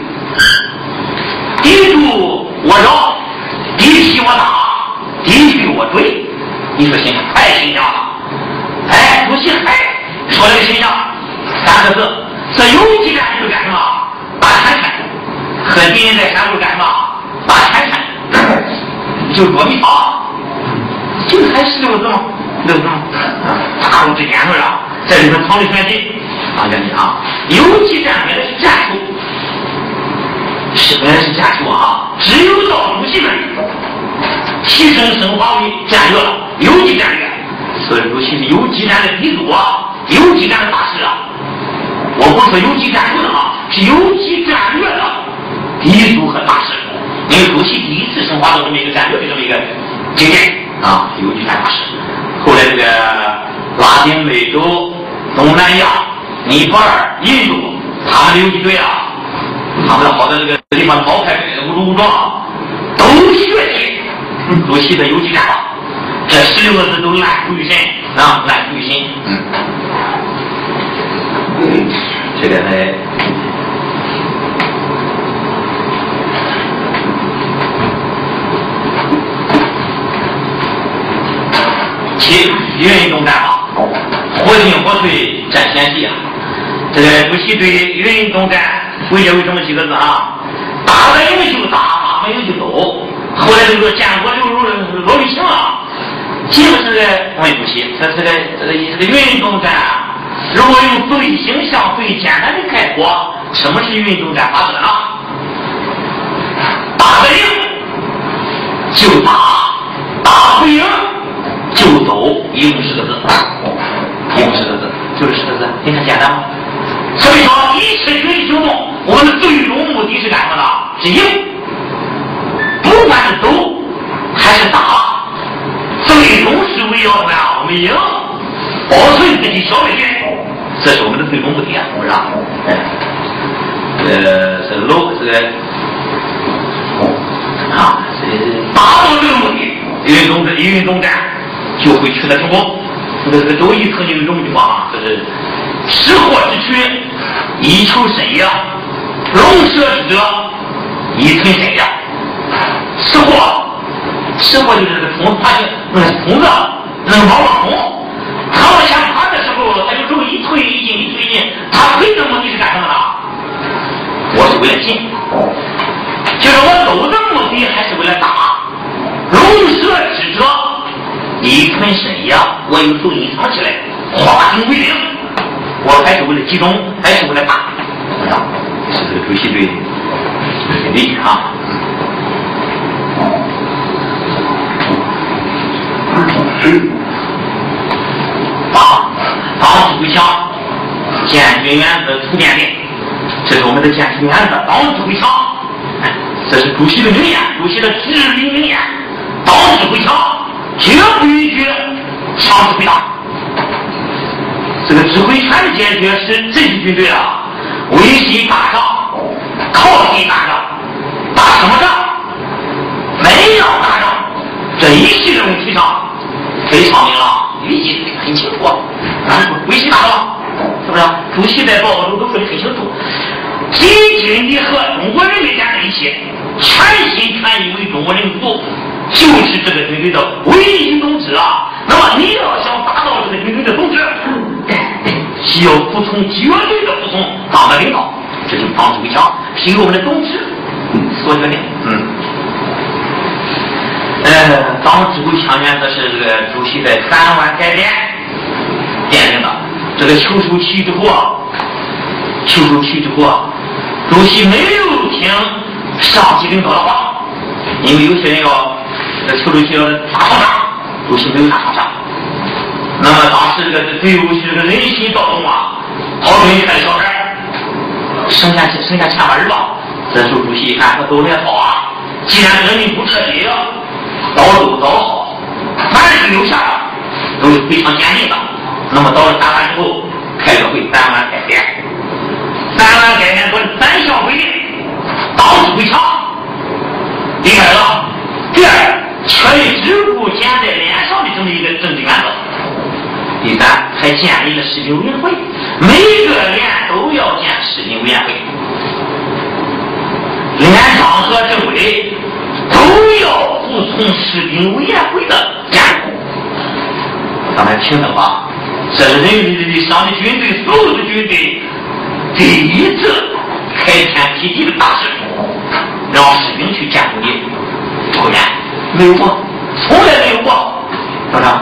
敌驻我扰，敌袭我打，敌退我追。你说形象太形象了。哎，主席还说这个形象三个字，这游击战是干什么？打铲铲，和敌人在山路干什么？打铲铲，就捉迷藏，就才十六字吗？六字吗？大陆之间是吧？这里头藏着玄机啊！玄机啊！游击战原来是战术，是原来是战术啊！只有到主席们提升升华为战略了，游击战略。所以主席是游击战的鼻祖啊，游击战的大师啊！我不是说游击战术的啊，是游击战略的鼻祖和大师。因为主席第一次升华到这么一个战略的这么一个经验啊，游击战大师。后来这个拉丁美洲、东南亚、尼泊尔、印度，他们的游击队啊，他们好多这个地方老派的武装武装都学习主席的游击战法。这十六个字都烂熟于心啊，烂熟于心。嗯，这个呢，其运动战法，活进活退占先机啊！这个主席对运动战归结为这么几个字啊：打了赢就打，打没赢就走。后来就说建国六路老旅行啊，基本是个问主席，这这个这个这个运动战，如果用最形象、最简单的概括，什么是运动战法则呢？打了赢就打，打不赢就走，一共十个字，一共十个字，就是十个字，你看简单吗？所以说，一切军事行动，我们的最终目的是干什么呢？是赢，不管是走还是打，最终是为了什么呀？我们赢，保存自己消灭军，这是我们的最终目的啊，是不是啊？哎，呃，是楼这个啊，达到这个目的，运动的运动战。就会取得成功。这个这个周易曾经有一种句话啊，就是吃货之躯，以求身也；龙蛇之者，以存身也。吃货，吃货就是这个虫，它就那个虫子，那个毛毛虫，它往前爬的时候，它有时候一推一进，一推一进，它推的目的是干什么呢？我是为了进，就是我走的目的还是为了打。龙蛇之者，以存身也，我有时候隐藏起来，化整为零，我还是为了集中，还是为了打，是这个游戏队理解啊。打打指挥枪，建军原则出电令，这是我们的建军原则。打指挥枪，这是主席的名言，主席的指令名言。打指挥枪，绝不允许枪指挥打。这个指挥权的解决是这支军队啊，为谁打仗，靠谁打仗，打什么仗，没有打仗，这一系列问题上非常明朗，理解很清楚啊。为谁打仗？是不是？主席在报告中都说的很清楚，集军地和中国人民站在一起，全心全意为中国人民服务，就是这个军队的唯一宗旨啊。那么你要想达到这个军队的宗旨，需要服从绝对的服从党的领导，这就是党指挥枪，是由我们的宗旨所决定。嗯，呃，党指挥枪原则是这个主席在三万改编奠定的。这个秋收起义之后啊，秋收起义之后啊，主席没有听上级领导的话，因为有些人要这秋收起义要打上场，主席没有打上场。那么当时这个队伍是这个人心躁动啊，好不容易开了小差，剩下剩下前八人吧。这时候主席一看，他都来好啊，既然革命不彻底，早走早好，凡是留下的都是非常坚定的。那么到了打完之后，开个会，三万改变，三万改变说三项规定：党指挥强，离开了；第二，确立只顾建在脸上的这么一个政治原则；第三，还建立了士兵委员会，每个连都要建士兵委员会。连长和政委都要服从士兵委员会的监督。咱们平等吧，这是人民的上的军队，所有的军队第一次开天辟地的大事，让士兵去监督你。后面没有过，从来没有过，是不是？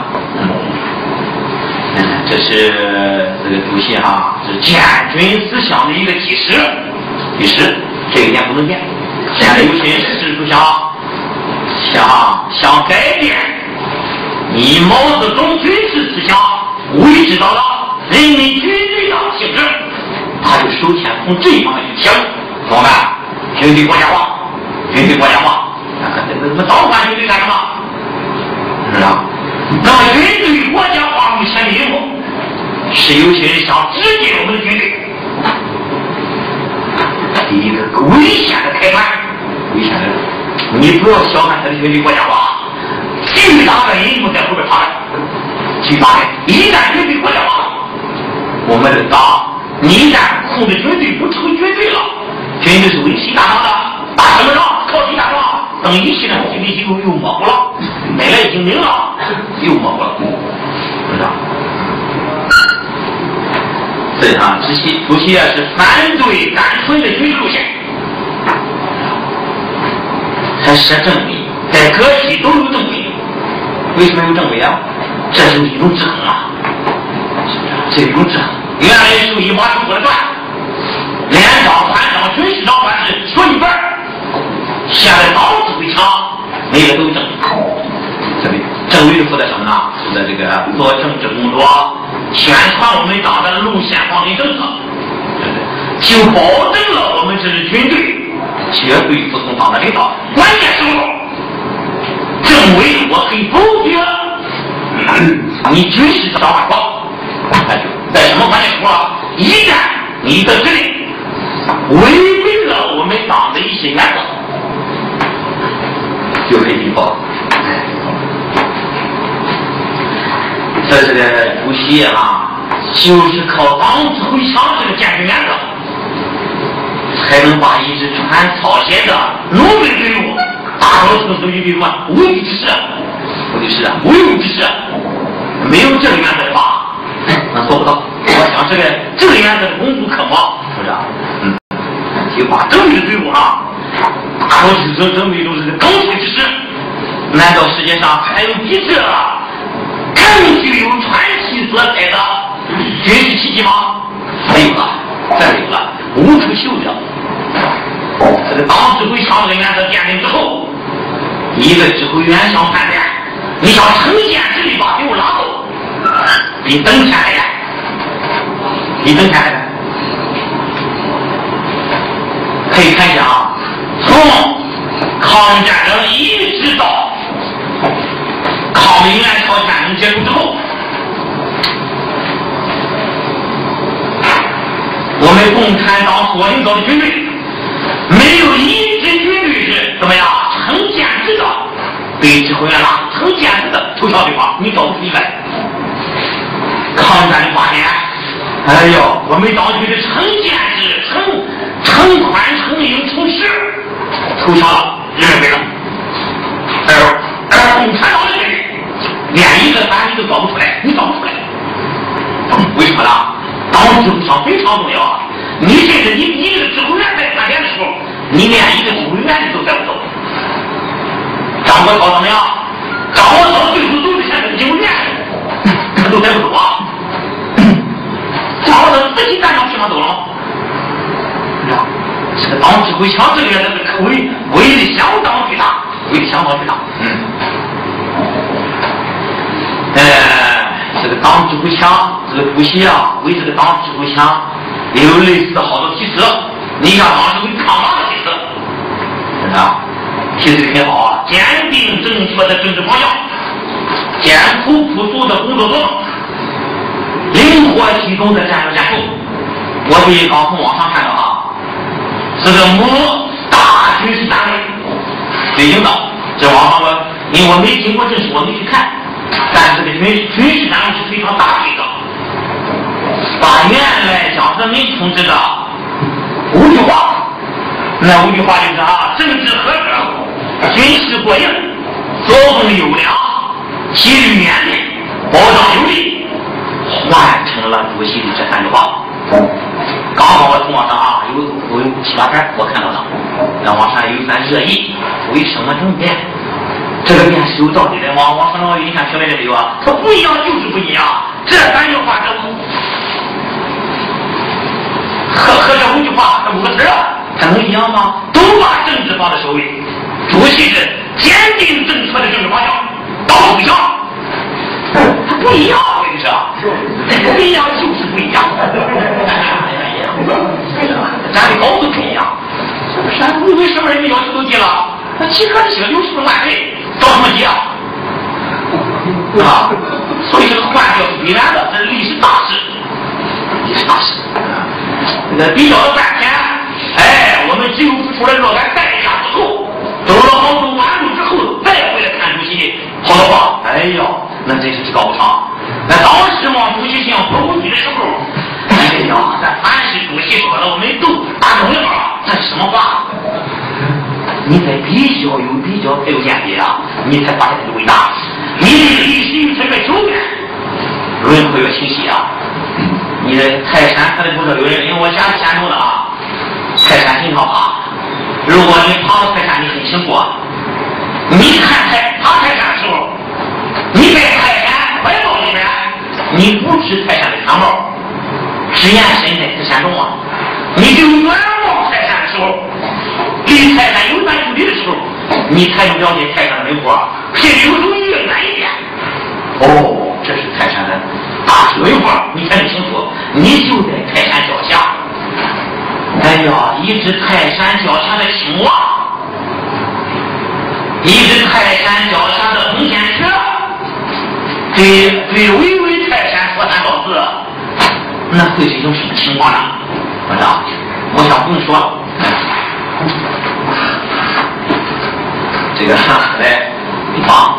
嗯，这是这个主席哈，是建军思想的一个基石。第十，这一点不能变。现在有些试图想想想改变以毛泽东军事思想为指导的人民军队的性质，他就首先从这一方面去切入。怎么办？军队国家化，军队国家化，那那早管军队干什么？是吧？那么军队国家化目前的任务是有些人想直接我们的军队。第一个危险的开端，危险的，你不要小看他的军队国家化，巨大的阴谋在后边爬着，巨大的，一旦军队国家化，我们的党，你一旦控制军队不成军队了，军队是为谁打仗的？打什么仗？靠谁打仗？等一系列军队机构又模糊了，本来已经明了，又模糊了，是吧？这啊，主席主席也是反对单纯的军事路线，还设政委，在各区都有政委。为什么有政委啊？这是一种制衡啊，这是一种制衡。原来属于马上过来转，连长、团长、军师长官是说一半，现在党指挥强，每个都有政委。政委政委负责什么呢？负责这个做政治工作。宣传我们党的路线方针政策，就保证了我们这支军队绝对服从党的领导。关键时候，政委我可以否决你军事长官说，在什么关键时候啊？一旦你的指令违背了我们党的一些原则，就可以举报。这是个主席啊，就是靠党指挥强这个建军原则，才能把一支穿草鞋的农民队伍打造成什么什么无敌之势，无敌之势，无用之势。没有这个原则的话，那做不到。我想这个这个原则的功夫可没，是不是？嗯，就把政治队伍啊打造成这这么一种这个刚脆之势。难道世界上还有比这更具有传奇色彩的军事奇迹吗？没有了，再没有了，无处秀着。这个党指挥强的原则奠定之后，一个指挥员想叛变，你想成建制力把队伍拉走，比登天还难，比登天还难。可以看一下啊，从抗日战争一直到抗美援朝战争结束之后，我们共产党所领导的军队，没有一支军队是怎么样成建制的被指挥员拉成建制的投降对方，你找不出一来。抗战的八年，哎呦，我们党军的成建制、成成宽、成营、成实投降了，日本人了。而而共产党的军队连一个反例都找不出来，你找不出来，为什么呢？党指挥上非常重要啊！你甚至你你这个指挥员在叛变的时候，你连一个指挥员你都带不走。张国焘怎么样？张国焘最后都是现在的警卫员，他都带不走啊！张国焘自己站上地方走了吗？这个党指挥强这个原则是威威力相当巨大，威力相当巨大。嗯。呃， 这个党指挥枪，这个主席啊，为这个党指挥枪也有类似的好多提示。你像当时为抗马的提示，真的提示的挺好啊，坚定正确的政治方向，艰苦朴素的工作作风，灵活机动的战略战术。我比刚从网上看到啊，这个某大军事单位对应的，这网上我因为我没经过证实，我没去看，但是这个军军事单位是非常大的一个，把原来江泽民同志的五句话，那五句话就是啊，政治合格，军事过硬，作风优良，纪律严明，保障有力，换成了主席的这三句话。刚好我从网上啊有我有七八篇我看到了，在网上有一番热议，为什么这么变？这个变是有道理的。网网上你看评论里没有啊？它不一样就是不一样，这三句话这和和这五句话这五个词啊，它能一样吗？都把政治放在首位，主席是坚定正确的政治方向，道路不一样，它不一样，我跟你说，不一样就是不一样。站的高度不一样，是不是？为什么人们要求都低了？那几何这些六十多万倍，着什么急啊？啊！所以这个换掉是必然的，这是历史大事，历史大事。那比较了半天，哎，我们只有付出了若干代价之后，走了好多弯路之后，再回来看主席好的话，哎呀，那真是高不长。那当时往主席像破故居的时候，哎呀，这凡是主席说的，我们都打懂了吧？这是什么话？你得比较有比较才有见解啊，你才发现它的伟大。你的历史越越久远，轮廓越清晰啊。你的泰山，他的不是有人，因为我家是山东的啊，泰山经常爬。如果你爬到泰山，你很辛苦啊。你看泰爬泰山的时候，你在泰山怀抱里面，你不知泰山的全貌，只眼深在这山中啊。你只有远望泰山的时候，离泰山有段距离的时候，你才能了解泰山的美国，甚至有时候越远一点。哦，这是泰山的大体美国，你才能清楚。你就在泰山脚下，哎呀，一只泰山脚下的青蛙，一只泰山脚下的红鲜雀，对对巍巍泰山说三道四，那会是一种什么情况呢？我想，我想不用说了。这个来，第八，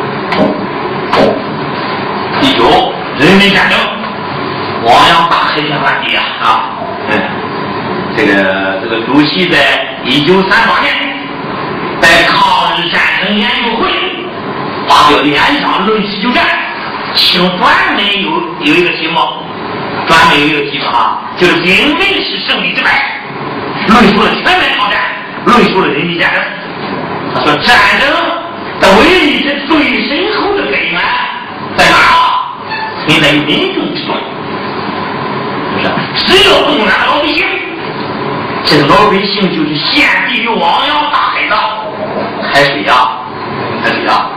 第九，人民战争，汪洋大海变万地啊！啊，嗯，这个这个主席在一九三八年在抗日战争研究会发表的演讲论持久战，其中专门有有一个题目，专门有一个题目啊，就是兵人是胜利之败，论述了全面抗战，论述了人民战争。他说战争的威力是最深厚的根源在哪儿啊？存在于民众之中，是不是？只要动员了老百姓，这个老百姓就是献地于汪洋大海的海水呀，海水呀。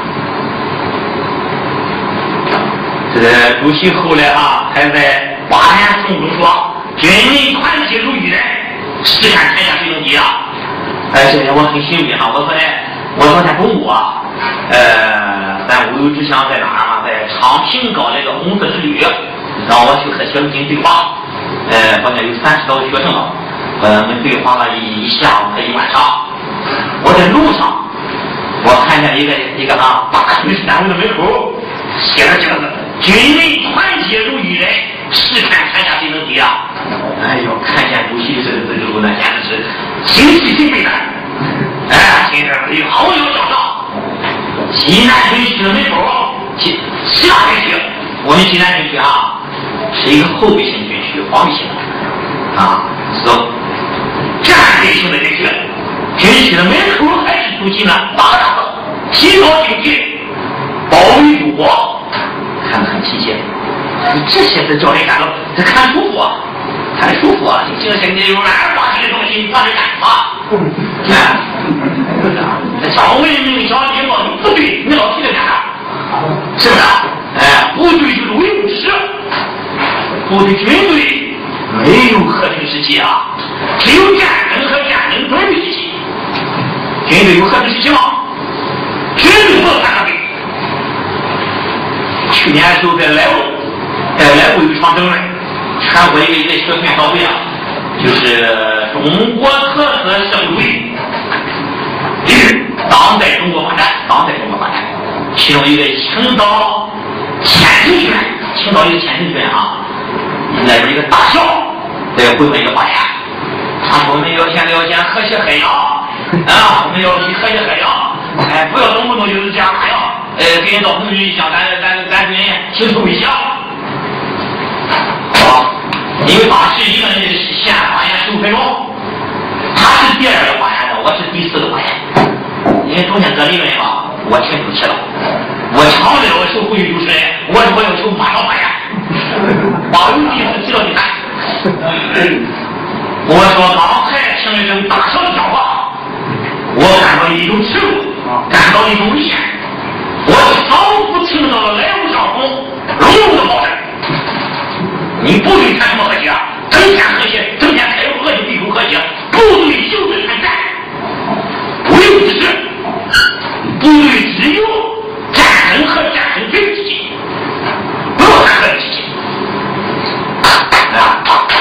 这个主席后来啊，还在八年颂中说：“军民团结如一人，实现天下最终极啊！”哎，这天我很幸运啊！我昨天，我昨天中午啊，呃，咱五友之乡在哪儿嘛？在昌平搞那个红色之旅，让我去和学生进行对话。呃，好像有三十多个学生了，呃，我们对话了一一下午和一晚上。我在路上，我看见一个一个啊，大军事单位的门口写着这个字：“军民团结如一人，实现天下最终极啊！”哎呦，看见主席这个字之后，那简直是心喜心悲的。哎，现在可以好友向上。西南军区的门口，西西大军区，我们西南军区啊，是一个后备型军区，防御型的啊，是战备型的军区。军区的门口还是主席呢八个大字：提高警惕，保卫祖国。看得很亲切。这些字叫人感到这看舒服啊。看着舒服啊！你这些你有哪挂这个东西，你挂这干什么？哎，那小文明小礼貌，你不对，你老提这干啥？是不是？哎， 哎，部队就是维武之，部队军队没有和平时期啊，只有战争和战争准备时期。军队有和平时期吗？军队不能谈和平。去年的时候在莱芜，在莱芜有一场争论，全国一个一个小宣讨会啊，就是中国特色社会主义，当代中国发展，当代中国发展。其中一个青岛千城学院，青岛一个千城学院啊，那是一个大校在会上一个发言，他说我们要现在要建和谐海洋啊，我们要去和谐海洋，哎，不要动不动就是这样海洋，呃，给人造红军向咱咱咱军形成威胁，啊，因为当时一个人先发言十五分钟，他是第二个发言的，我是第四个发言，因为中间隔理论嘛。我听不起了，我强烈要求回去主持人，我我要求马上发言，把我第一次提到第三。我说刚才听了这位大少的讲话，我感到一种耻辱，感到一种危险，我仿佛听到了来无上空隆隆的炮声。你部队谈什么和谐啊？整天和谐，整天开有和谐，地主和谐，部队就是谈战，唯有之事。部队只有战争和战争准备之间，不要谈和平之间。啊！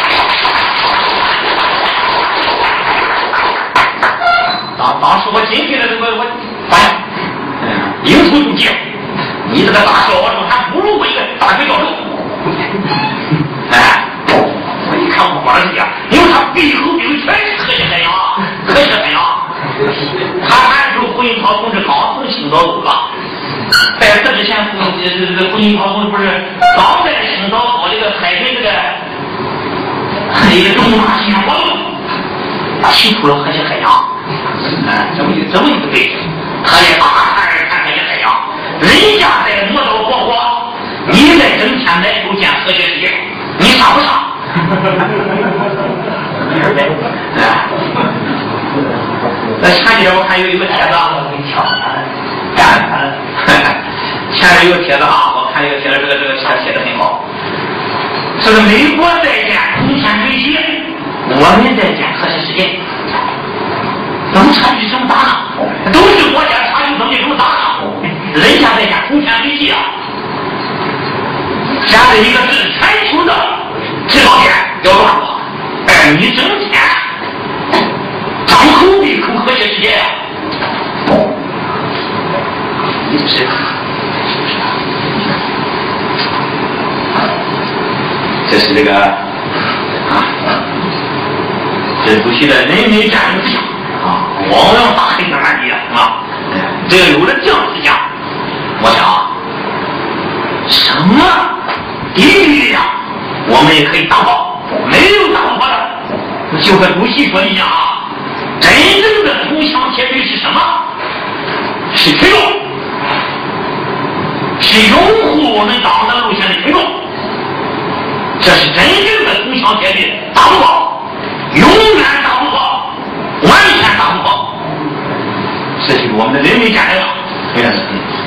当当时我进去的时候，我发现，嗯，应出主见，你这个大校，我说还不如我一个大学教授。哎，我一看我管是这样，因为他背后背后全是和谐海洋，和谐海洋。他那时候胡锦涛同志刚从青岛走了，在这之前，这个胡锦涛同志不是刚在青岛搞这个海军这个一个重大新活动，提出了和谐海洋，哎，这么一这么一个背景，他也大谈谈和谐海洋，人家在磨刀霍霍，你在整天埋头建和谐世界，你上不上？哎。那前几天我看有一个帖子，干前面有个帖子啊，我看有个帖子，这个这个写写的很好。这个美国在建空天水系，我们在建和谐世界，怎么差距这么大呢？都是国家差距怎么这么大呢？人家在建空天水系啊，建了一个是全球的制造业，要多少？哎，你整天。张口闭口和谐世界呀、啊！你这是，这是这个啊，这是主席的人民战争思想啊，汪洋大海的案例啊，这个有了这样思想，我想什么敌对力量我们也可以打爆，没有打不破的，就和主席说一样啊。真正的铜墙铁壁是什么？是群众，是拥护我们党的路线的群众。这是真正的铜墙铁壁，打不破，永远打不破，完全打不破。这就是我们的人民战争，非常是。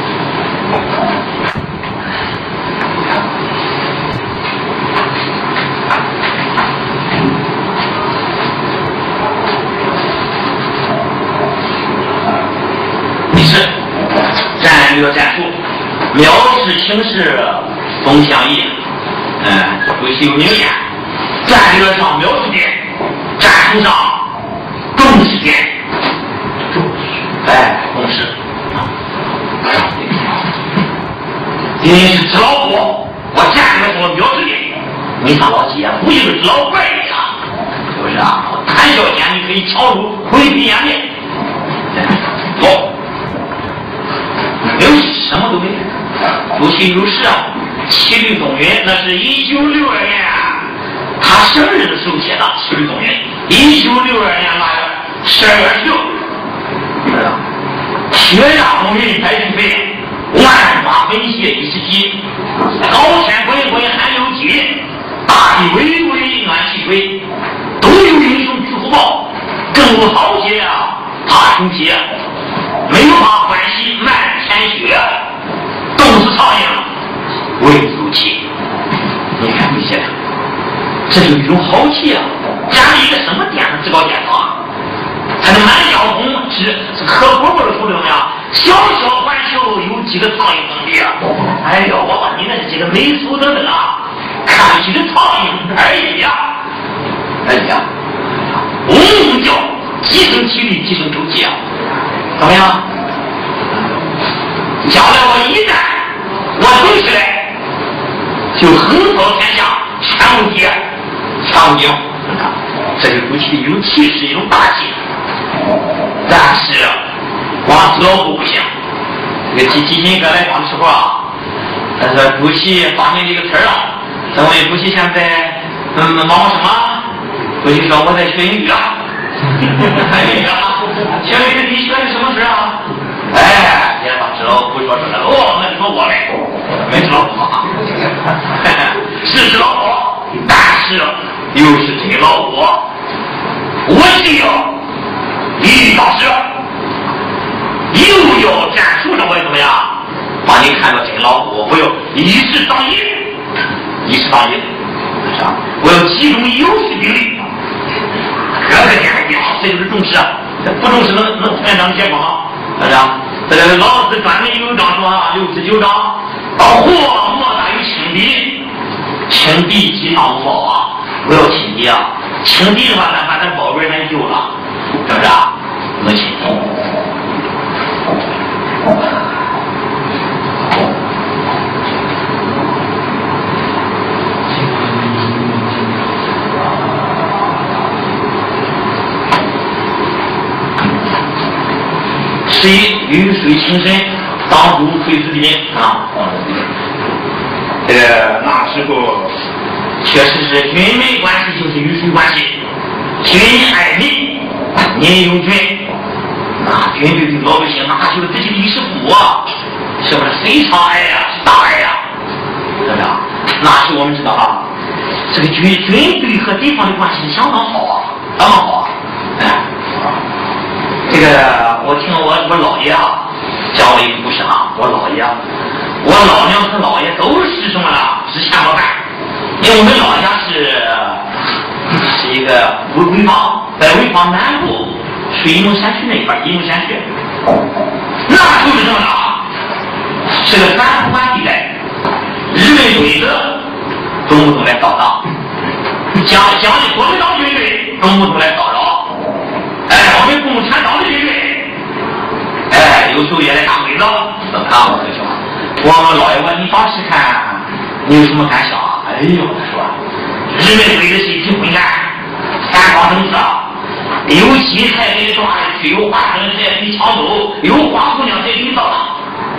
战略战术，藐视轻视总相宜。嗯，主席有明言，战略上藐视点，战术上重视点，重视，哎，重视。你是纸老虎，我战略上藐视点，你看老姐夫一个纸老怪呀，是不是啊？我谈笑间你可以敲入回避眼面，走。没有什么都没有。主席有事啊，七律东云，那是一九六二年他生日的时候写的七律东云，一九六二年八月十二月十六，血压风云百姓飞，万花奔泻一时急，高天滚滚寒流急，大地巍巍暖气吹，都有英雄去虎豹，更无豪杰啊怕穷奇。没有把欢喜漫天雪，冻死苍蝇为如其，你看这些，这是一种好气啊！家里一个什么店子，职高店头啊，还能满江红，是可不不的说的怎么样？小小环球有几个苍蝇能比啊？哎呦，我把你那几个美苏等等啊，看不起的苍蝇而已呀、啊！哎呀，嗡嗡叫，几声气力，几声周气啊！怎么样？将来我一旦我走起来，就横扫天下，全无敌，全无敌。这就不气，一种气势，一种大气。但是光知道不行。这个基基金哥来讲的时候啊，他说主席发明这个词儿啊，咱问主席现在嗯忙什么？主席说我在学英语啊。哎呀，学英语你学的什么词啊？哎，别把知道不说出来了。哦，那你说我嘞，没知道不好，是知道好，但是又是真老火。我既要一当时，又要战术上我怎么样？把你看到真老虎，我要一时当一，一时当一，是吧？我要集中优势兵力，各个点一好，这就是重视啊！不重视能能出现这样的结果吗？是吧？这个老子专门有一章说啊，六十九章，祸莫大于轻敌，轻敌即闹不好啊！不要轻敌啊！轻敌的话，咱把咱宝贝咱丢了，是不是啊？不能轻敌。水雨水情深，当主垂直地啊！这个那时候确实是军民关系就是雨水关系，军爱民，民有军。那军队对老百姓那就是自己的衣食父母啊，是不是非常爱呀、啊？是大爱呀、啊，是不是？那时我们知道啊，这个军军队和地方的关系相当好啊，相当好啊！哎。这个我听我我姥爷啊讲我一个故事啊，我姥爷、我老娘和姥爷都是什么呢？是欠包饭，因为我们老家是是一个潍坊，在潍坊南部，属于沂蒙山区那一块，沂蒙山区，那就是什么呢？是个三不管地带，日本鬼子动不动来扫荡，讲讲的国民党军队动不动来骚扰。哎，我们共产党的军队，哎，有时候也来打鬼子，怎么看我这兄弟？我们老爷问你当时看，你有什么感想啊？哎呦，他说，日本鬼子是一批混蛋，反抗政策，有鸡才给抓下去，有花生才给抢走，有花姑娘才给造了。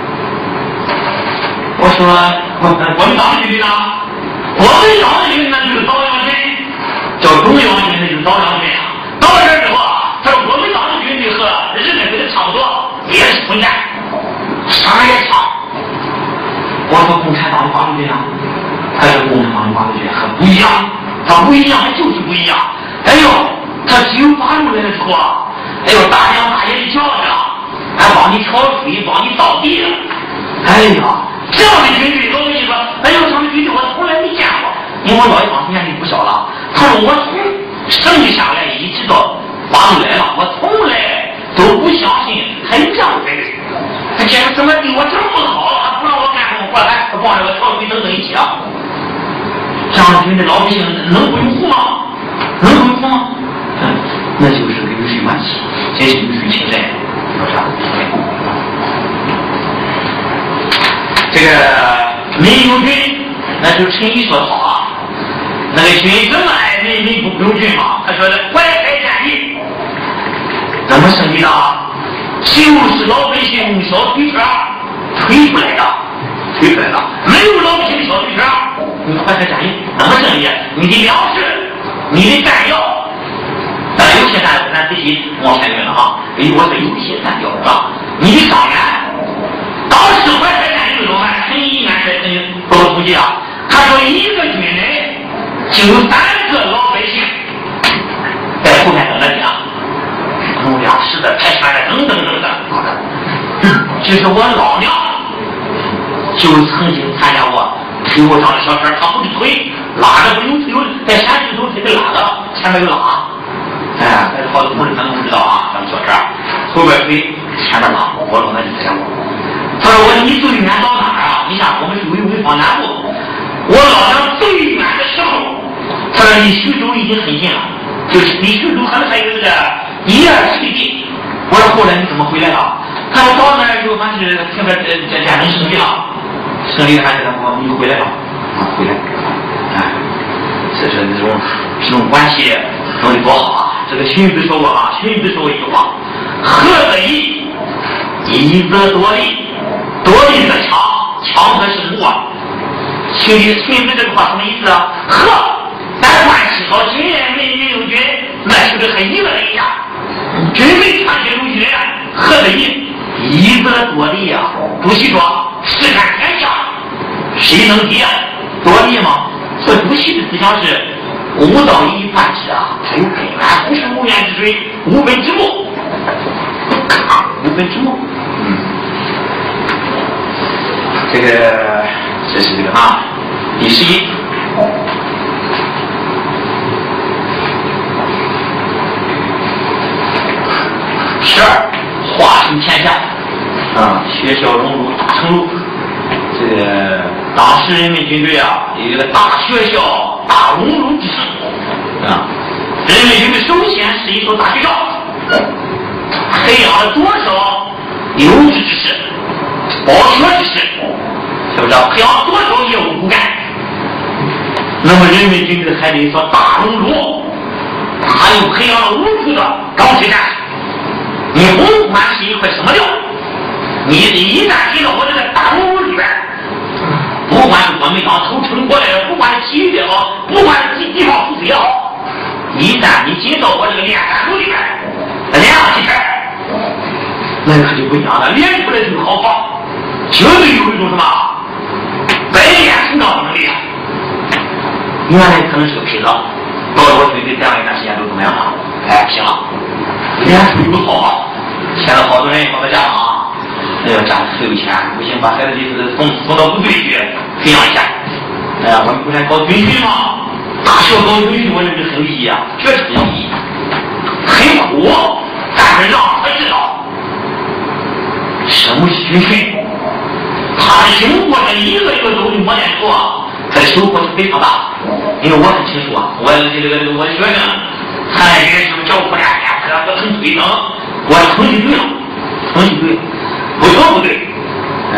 我说，我我们党的军队呢？我们党的军队呢就是朝阳军，叫中央军，那就是朝阳军啊。到这儿之后啊。他说我们党的军队和日本队的差不多，也是混蛋，啥也抢。我说共产党的八路军啊，他说共产党的八路军很不一样，他不一样，就是不一样。哎呦，他只有八路来的时候啊，哎呦大娘大爷的叫着，还帮你挑水，帮你倒地。哎呀，这样的军队，老百姓说，哎呦，这样的军队我从来没见过。因为我老爷当时年龄不小了，他说我从生下来一直到。八路来了，我从来都不相信还有这样的军队。他竟然怎么对我这么好，他不让我干什么活，还帮着我挑水等等一起啊！这样的军队，老百姓能不拥护吗？能不拥护吗？嗯，那就是个雨水关系，这是雨水情深，是不是？这个民有军，那就陈毅说的好啊。那个军这么爱民，民不有军吗？他说的淮海战役。怎么胜利的啊？就是老百姓用小推车推出来的，推出来的。没有老百姓的小推车，你淮海战役怎么胜利？你的粮食，你的弹药，当然有些弹药咱自己冒险用了啊。我说有些弹药是吧？你的伤员，当时淮海战役的时候，陈毅元帅曾经做过统计啊，他说一个军人就有三个老百姓在后面等着你啊。弄粮食的、派船的，等等等等。其实我老娘就曾经参加过有长的小车，他不是腿，拉着不有有在山石头这个拉的，前面有拉。哎，但是好多同志可能不知道啊，咱们小车后边腿前面拉，我说那就这样。他说我你最远到哪儿啊？你想我们是潍潍坊南部，我老家最远的时候，他说离徐州已经很近了，就是离徐州可能还有这个一二十里地。我说后来你怎么回来了？他说到那儿就反正听着这这战争胜利了，胜利了还是我你就回来了，啊回来，哎，这是这种这种关系到底多好啊！这个荀子说过啊，荀子说过一句话：和则义，义则多利，多利则强，强则是木啊。荀子荀子这个话什么意思啊？和，但凡是好军人美女有军，那是个很义的人呀。军备团结如一人，和则义，义则多利啊。朱熹说：试看天下，谁能敌啊？多利吗？所以朱熹的思想是无道一半之啊，它有根源，不是无源之水，无本之木，无本之木。嗯，这个这是这个啊，第十一。十二，化成天下啊，学校荣辱大成路。这个当时人民军队啊，有一个大学校、大荣辱之声啊。人民军队首先是一所大学校，培养了多少优质知识、饱学之士，是不是？培养了多少业务骨干？那么人民军队还得一所大荣辱，他又培养了无数的钢铁战士。你不管是一块什么料，你一旦进到我这个大荣辱里边，不管是国民党投诚过来的，不管是体育也好，不管是地地方组织也好，一旦你进到我这个练战术里边，练上几天，那可就不一样了，练出来就是好棒，绝对有一种什么百炼成钢的能力啊！原来可能是个痞子，到了我军队待了一段时间都怎么样了？哎，行了，练出有好啊！现在好多人好多家长啊，哎呀，家里很有钱，不行，把孩子就是送送到部队去培养一下。哎呀，我们不是搞军训吗？大学搞军训，我认为很有意义啊，确实很有意义，很苦，但是让他知道什么是军训。他经过这一个一个周的磨练之后啊，他的收获是非常大。因为我很清楚啊，我这个这个我的学生参与什么教辅练练课都很推登，我成绩对了，成绩对了，不错不对，嗯，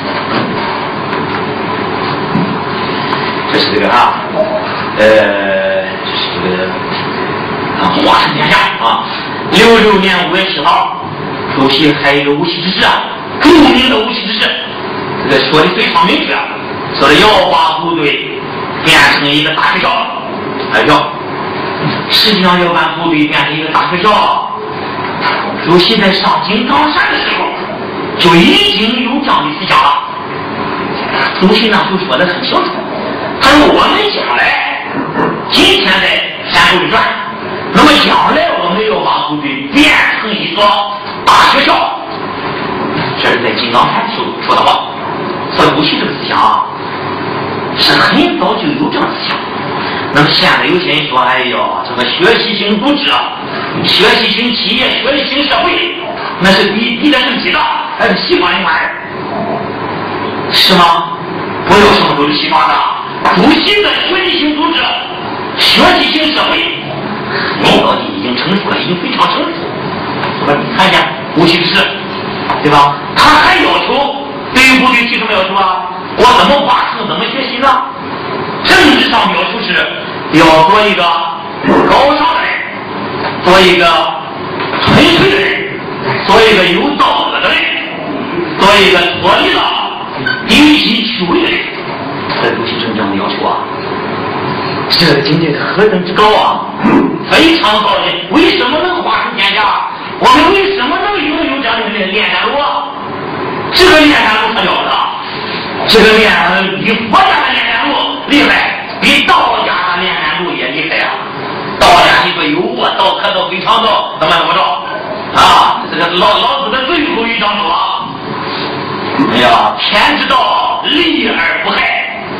这是这个啊，呃，这是这个啊，化成天下啊。六六年五月七号，主席还有一个无锡之士啊，著名的无锡之士，这个说的非常明确，说的要把部队变成一个大学校，大学校。实际上要把部队变成一个大学校，主席在上井冈山的时候就已经有这样的思想了。主席那时候说的很清楚，他说我们将来今天在山沟里转，那么将来我们要把部队变成一所大学校。这是在井冈山时候说的话。所以主席这个思想啊，是很早就有这样的思想。那么现在有些人说，哎呦，这个学习型组织、学习型企业、学习型社会，那是比比的更极大，还是西方人玩意儿，是吗？不要什么都是西方的。主席的学习型组织、学习型社会，很早就已经成熟了，已经非常成熟。我你看一下无锡市，对吧？他还要求对于部队提什么要求啊？我怎么化成怎么学习呢？政治上要求是要做一个高尚的人，做一个纯粹的人，做一个有道德的人，做一个脱离了低级趣味的人。这都是这样的要求啊！这个境界何等之高啊！非常高的。为什么能化成天下？我们为什么能拥有这样的炼丹炉啊？这个炼丹炉可了不得，这个炼丹炉比佛家的炼丹炉厉害，比道家的炼丹炉也厉害啊！道家你说有我道可道非常道，怎么怎么着啊？这个老老子的最后一章说，哎呀，天之道，利而不害。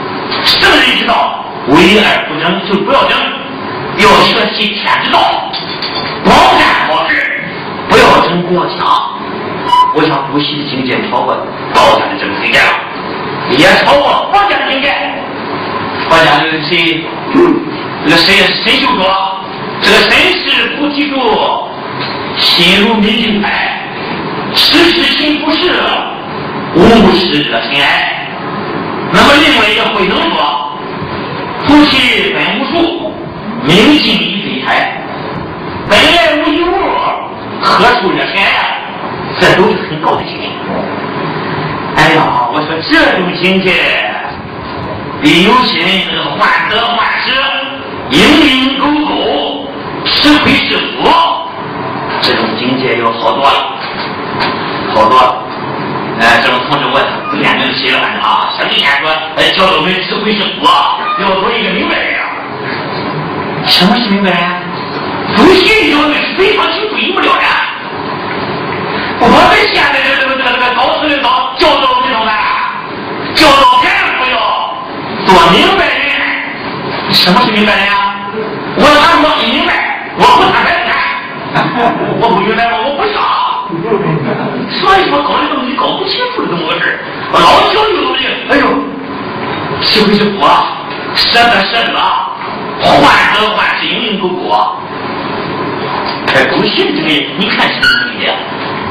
圣人之道，为而不争就不要争，要学习天之道，光干好事，不要争不要抢。我想古稀的境界超过道家的这个境界了，也超过佛家的境界。佛家这个谁，这个谁谁就说，这个身是菩提树，心如明镜台，时时心不是，无事则心哀。那么另外一个慧能说，菩提本无树，明镜亦非台，本来无一物，何处惹尘埃？这都是很高的境界。哎呀，我说这种境界，比有些人这个患得患失、蝇营狗苟、吃亏是福，这种境界要好多了，好多了。哎，这种同志我不念这个写了啊，小弟先说，哎，教导我们吃亏是福，要做一个明白人。什么是明白人？不信教的是非常清楚一目了然。我们现在这个这个这个高层领导教导这种的，教导干部要做明白人。什么是明白人啊？我他说你明白，我不坦白谈，我不明白吗？我不傻。所以说搞这东西搞不清楚是怎么回事，老教育东西，哎呦，吃亏是福啊，舍得舍得，患得患失，蝇营狗苟啊。哎，不信这个，你看什么理解？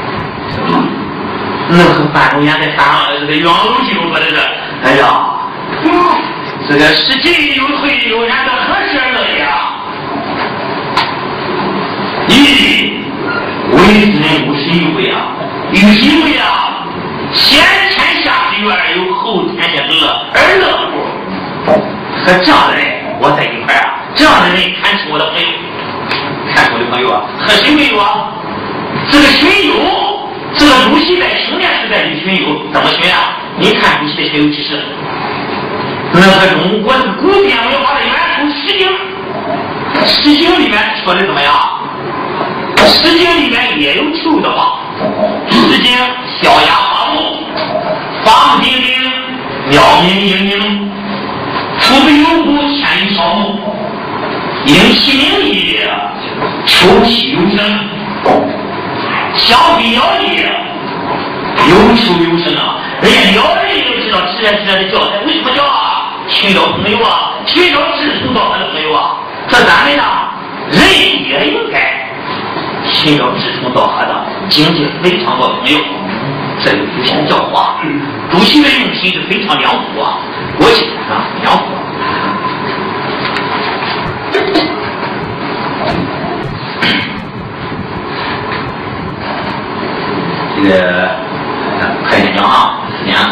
那和范仲淹在《三这个《杨楼记》中说的是，哎呀，这个是进有退有然的何时乐也啊？一为之人无是一为啊，与其为啊，先天下之乐而有后天下之乐而乐乎？和这样的人我在一块啊，这样的人看出我的朋友，看出我的朋友啊，和谁没有啊？这个群友。这个主席在青年时代的群友怎么群啊？你看主席的群友启示，那个中国的古典文化的源头《诗经》，《诗经》里面说的怎么样？《诗经》里面也有秋的话，《诗经》小雅花木，房丁丁，鸟鸣嘤嘤，出北有谷，千里草木，应其名义，秋气有声。相比鸟语，有求有声啊！人家鸟人也都知道自然自然的叫它，为什么叫啊？寻找朋友啊，寻找志同道合的朋友啊！这咱们呢，人也应该寻找志同道合的、境界非常高的朋友。这有主席的教化，主席的用心是非常良苦啊，国际啊良苦。这个快点讲啊，时间。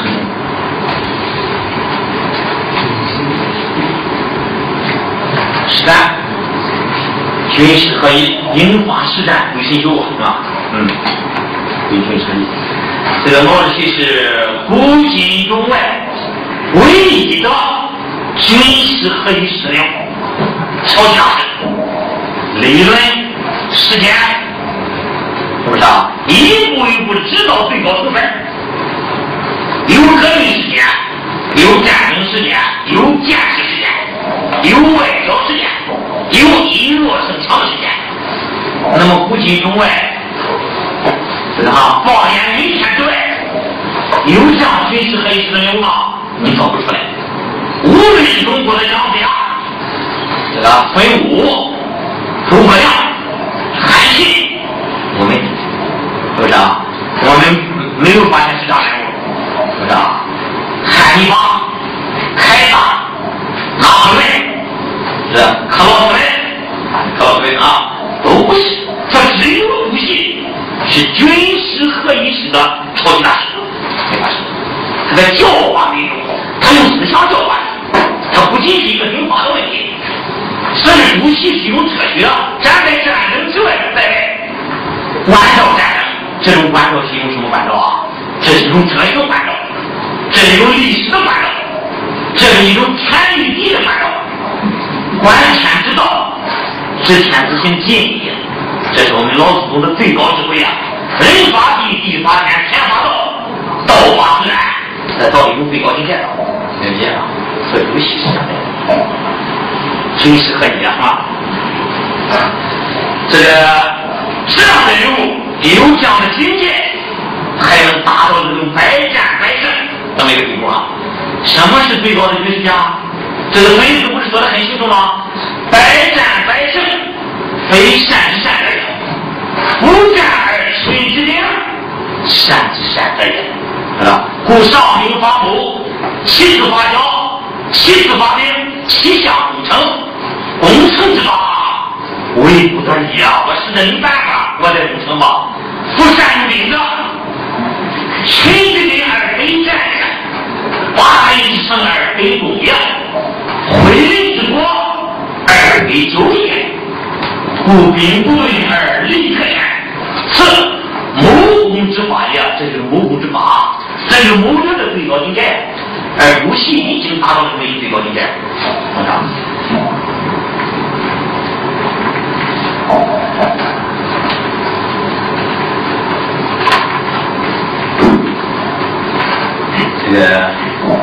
实战，军事合一，引发实战，为神修啊，是吧？嗯，为军事合一。这个毛主席是古今中外唯一的军事合一师领，超强的理论实践。是不是啊？一步一步的指导最高层分，有革命实践，有战争实践，有建设实践，有外交实践，有以弱胜强的实践。那么古今中外，这个哈，放眼云天之外，有这样军事合一师的人物吗？你找不出来。无论是中国的杨子牙，这个孙武、诸葛亮、韩信。我们是不是啊？我们没有发现是这样人物，是不是啊？汉尼拔、凯撒、拿破仑，是克劳斯文，克劳斯文啊，都不是。这只有主席是军事合一式的超级大师，没法说。他在教化民众，他用思想教化你，他不仅是一个领导的问题。所以主席是一种哲学，站在战争之外的在外。关照战争，这种关照是一种什么关照啊？这是一种哲学关照，这是一种历史的关照，这是一种天与地的关照。观天之道，知天之行，尽也。这是我们老祖宗的最高智慧啊！人法地，地法天，天法道，道法自然，这道理中最高境界了，理解了。 和主席是真是可以啊！这个这样的人物有这样的境界，还能达到这种百战百胜这么一个地步啊！什么是最高的军事家？这个《论语》不是说的很清楚吗？百战百胜，非善之善而也；不战而顺之良，善之善而也。啊！故上兵伐谋，其次伐交，其次伐兵，其下攻城。攻城之法，为不得已啊！我使得没办法，我在攻城吧。夫善用兵者，群之兵而非战也，八人之胜而非攻也，毁人之国而非救也。故兵不论而利可言，此谋攻之法也。这就是谋攻之法，这是谋者的最高境界，而武器已经达到了这一最高境界。我讲。这个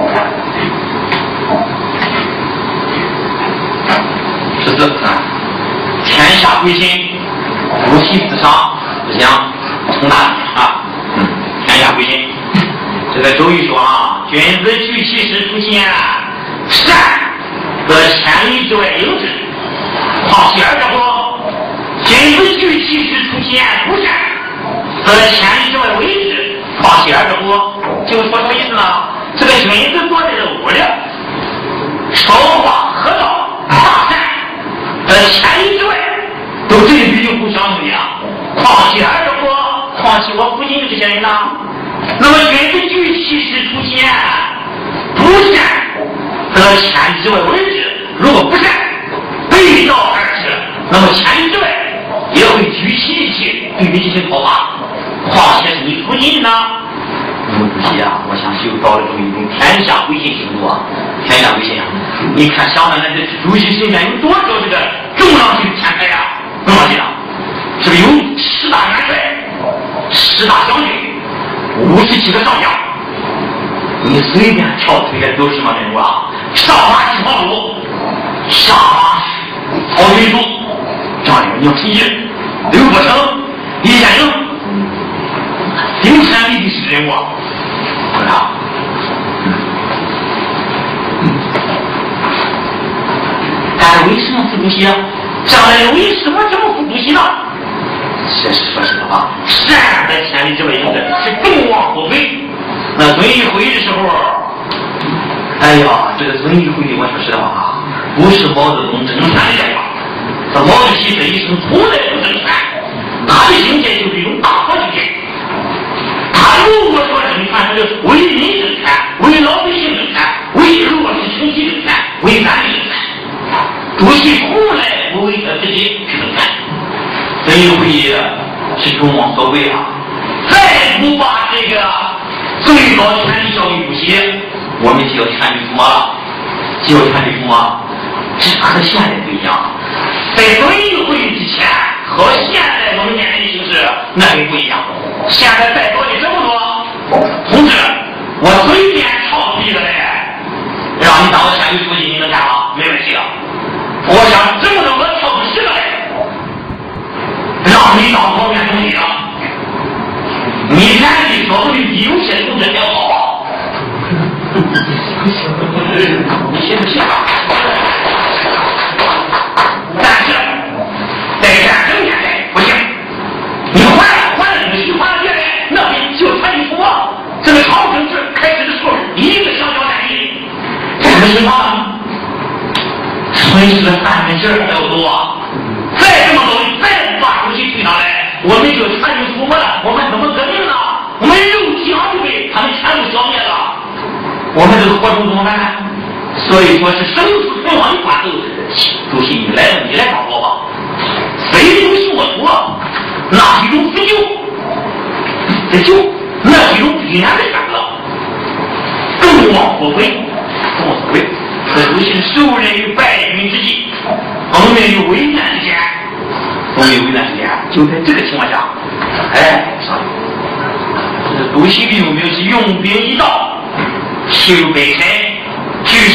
十四啊，天下归心，无其自伤，不想成大器啊。嗯，天下归心。这个周瑜说啊，君子举其师出前，善则千里之外有之，况其二者乎？君子举其师出前不善，则千里之外为之，况其二者乎？就说什么意思呢？这个君子坐在这屋里，说话喝道大善，在千里之外都对比有互相对呀。况其二者乎？况其我附近的这些人呢？那么君子举其师出前不善，则千里之外为之；如果不善，背道而驰，那么千里之外也会举起一起对你进行讨伐。况且是你附近呢？那么主席啊，我想就到了这么一种天下归心程度啊！天下归心啊！你看想想那这主席身边有多少这个重量级的天才呀？多少级啊？这个有十大元帅、十大将军、五十七个上将，你随便挑出一个都是什么人物啊？上马骑黄鲁，下马曹云珠，张勇、杨陈毅、刘伯承、李建营，顶天立地是人物啊！是吧？但是为什么副主席啊？将来为什么这么副主席呢？这是说实话，善在千里之外有的是众望所归。那遵义会议的时候，哎呀，这个遵义会议，我说实话啊，不是毛泽东争权的地方。这毛主席这一生从来不争权，他的境界就是一种大和境界。他如果说争权，是为民争权，为老百姓争权，为弱势群体争权，为咱争权。主席从来不为他自己去争权。遵义会议是众望所归啊！再不把这个最高权力交给主席，我们就要权力覆没了，就要权力覆没。这和现在不一样，在遵义会议之前和现在我们面临的形势那个不一样。现在在座的这么多同志，我随便挑出一个来，让你当我县委书记，你能干吗？没问题的。我想这么多，我挑出十个来，让你当方面总理了。你看你说不定比有些同志还好。你信不信？但是在战争年代不行，你换换了主席，换了别人，那边就全力覆没。这个朝政治开始的时候，一个小小战役，这个情况呢，损失了三分之二还要多啊！再这么多，再不把主席推上来，我们就全力覆没了。我们怎么革命呢？我们肉体上就被他们全部消灭了。我们这个活动怎么办呢？所以说是生死存亡的关头，主席你来了，你来帮我吧。非主席我错，那是一种自救，自救那是一种必然的选择。众望所归，众望所归。这主席受人于败军之际，奉命于危难之间，奉命于危难之间，就在这个情况下，哎，上这主席的用兵是用兵一道，其如北辰。举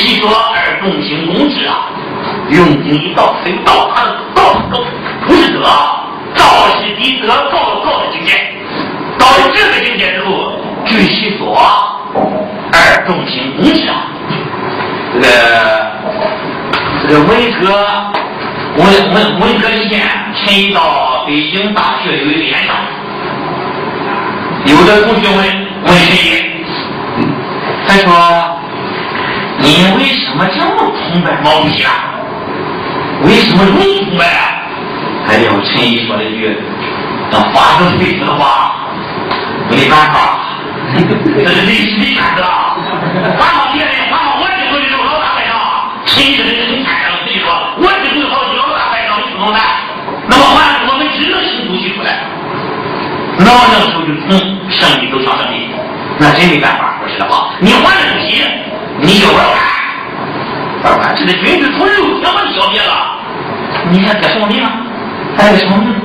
席说而重情公之啊，用兵一道非道他的道高不是德，道是比德高高的境界。到了这个境界之后，据其所而重情公之啊，这个这个文革文文文革期间，陈毅到北京大学有一个演讲，有的同学问问陈毅，他说：“你为什么这么崇拜毛主席啊？为什么如此崇拜啊？”还有陈毅说了一句要发生废死的话，没办法，这是历史的选择。反好别人，反好我只会这种老大败仗，陈毅的人很惨的，自己说，我只会好几老大败仗，你不能办。那么换我们只能请主席出来，那么那个时候就从胜利走向胜利，那真没办法，不是的话，你换了主席，你就玩完，玩完，这个军事从肉体把你消灭了，你还得什么命啊？还有什么命？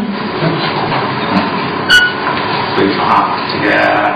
所以说啊，这个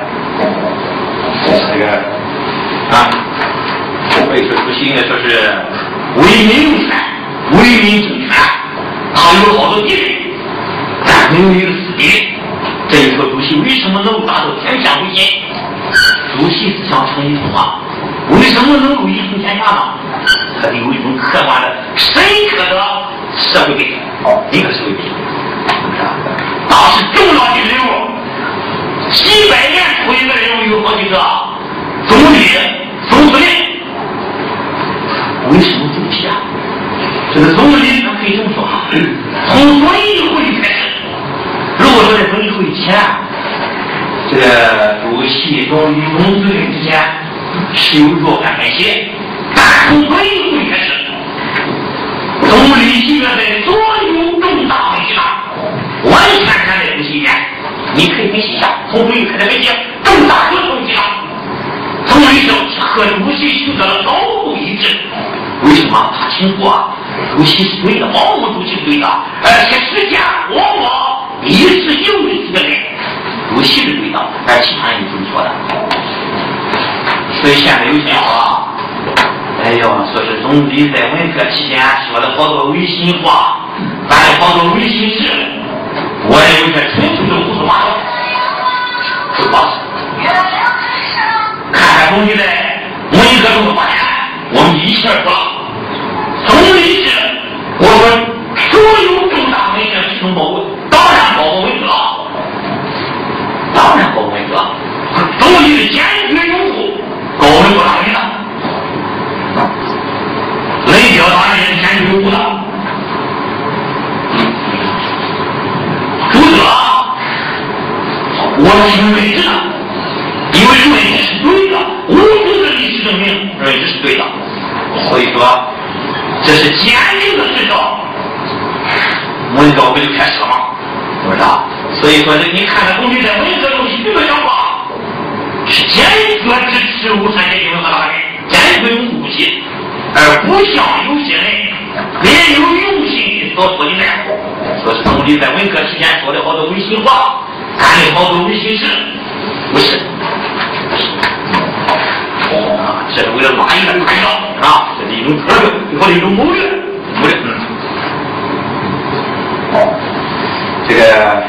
这个啊，所以说主席应该说是为民用权，为民争权，他有好多敌人，但没有一个死敌。这一说主席为什么能够达到天下为先？主席思想成一统啊，为什么能够一统天下呢？他得有一种客观的、深刻的社会背景，一个社会背景，他是重要的人物。几百年出一个人物有好几个，总理、总司令，为什么主席啊？这个总理咱可以这么说啊，从文艺会议开始，如果说在文艺会议前，这个主席、总理、总司令之间是有若干关系，但从文艺会议开始，总理席院在所有重大问题上，完全站在主席一边。你可以分析一下，从会议开始分析重大的问题上，总理是和主席取得了高度一致。为什么？他清楚啊，主席是对的，毛主主席是对的，而且时间往往一次又一次的改，主席是对的，而其他人是错的。所以现在有些话，哎呦，说是总理在文革期间说了好多违心话，办了好多违心事。我也有些纯粹的胡说八道，是吧？看看总理在文革中的发言，我们一气而说了。总理是我们所有重大文件其中包括，当然包括文革，当然包括文革。总理是坚决拥护高文革大人的，雷彪当然也是坚决拥护的。我是认知的，因为认为这是对的，无数的历史证明认为这是对的，所以说这是坚定的指导。文革不就开始了吗？是不是啊？所以说你看看总理在文革中许多讲话，是坚决支持无产阶级文革大人，坚决拥护主席，而不像有些人别有用心所说的那样，说是总理在文革期间说的好多违心话。干了好多违心事，不是，啊，这是为了拉一个传销，是吧？这是一种策略，或者一种谋略，谋略。嗯，这个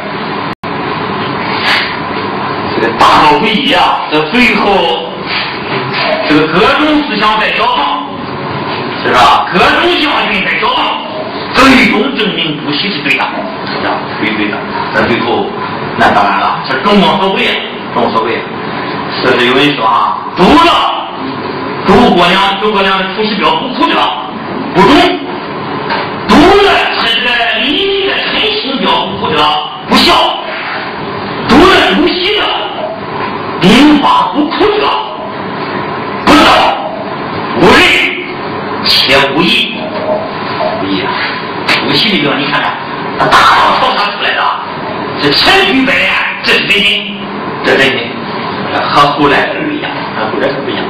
这个大闹会议啊，这最后这个各种思想在交锋，是吧？各种相信在交锋，最终证明主席是对的，是吧？对对的，而最后。那当然了，这众望所归，众望所归。甚至有人说啊，读了诸葛亮，诸葛亮的《出师表》不哭的不中；读了这个李密的《陈情表》不哭的不孝；读了朱熹的《兵法》不哭的不道，无仁且无义。无义啊！朱熹这个你看看，他大唐朝杀出来的。这千军百炼，这是真心，这真心，和后来的不一样，和后来的不一样。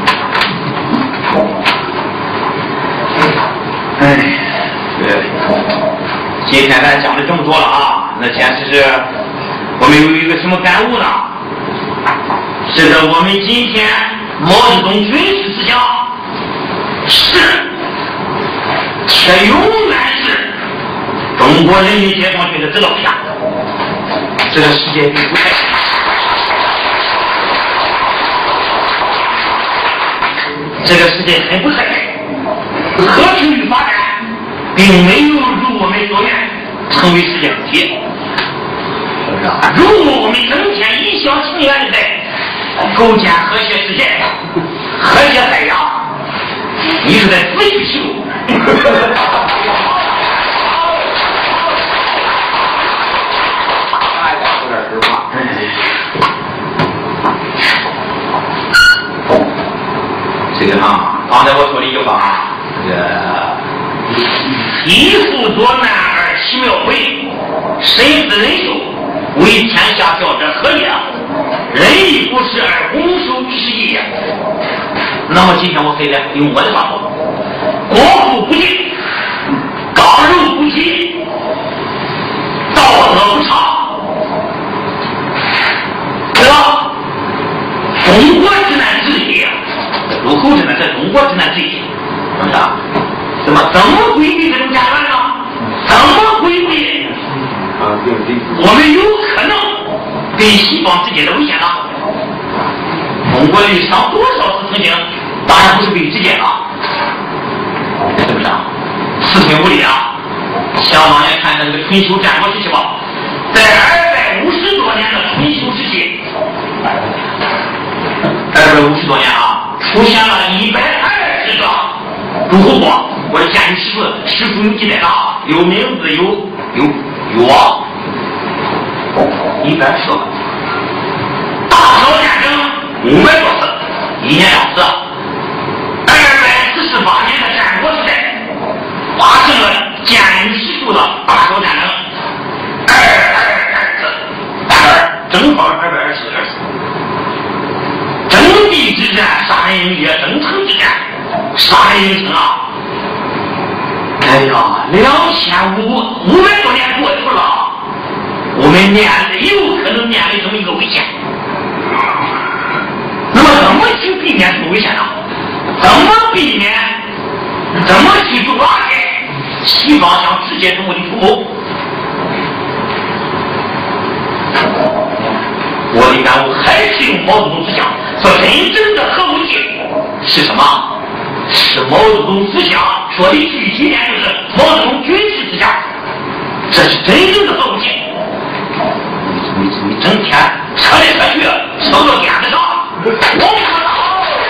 哎，对，今天咱讲了这么多了啊，那简直是我们有一个什么感悟呢？是的，我们今天毛泽东军事思想是，且永远是中国人民解放军的指导下，这个世界并不太平。这个世界很不太平，和平与发展并没有如我们所愿成为世界主题。如果我们整天一厢情愿的在构建和谐世界、和谐海洋，你是在自取其辱。 说点实话。 这个哈，刚才我说的一句话啊，这个一夫多难而其妙会，身自人寿，为天下教者何也？人亦不是而拱手之意也。那么今天我非得用我的话说，国富不进，刚柔不齐，道德不差，这中国之难之一。入口之难，在中国之难之一，是不是啊？怎么怎么规避这种战乱呢？怎么规避？ 啊， 我们有可能跟西方之间的危险呢？中国历史上多少次曾经，当然不是被直接了，是不是啊？四分五裂啊！想当年看看这个春秋战国时期吧，在二百五十多年的春秋时期，二百五十多年啊。出现了一百二十个诸侯国，我的《建于史书》史书有记载的，有名字，有有有啊，一百二十个。大小战争五百多次，一年两次。二百四十八年的战国时代，发生了《建于史书》的大小战争，二二二次，二正好二百二十个次。征地之战，杀人营业；征城之战，杀人营城啊！哎呀，两千五五百多年过去了，我们面临有可能面临这么一个危险。那么，怎么去避免这个危险呢？怎么避免？怎么去阻碍西方想直接中国的图谋？我的感悟还是用毛泽东思想说，真正的核武器是什么？是毛泽东思想说的具体点，就是毛泽东军事思想，这是真正的核武器。你你你整天扯来扯去，扯到点子上，我不打，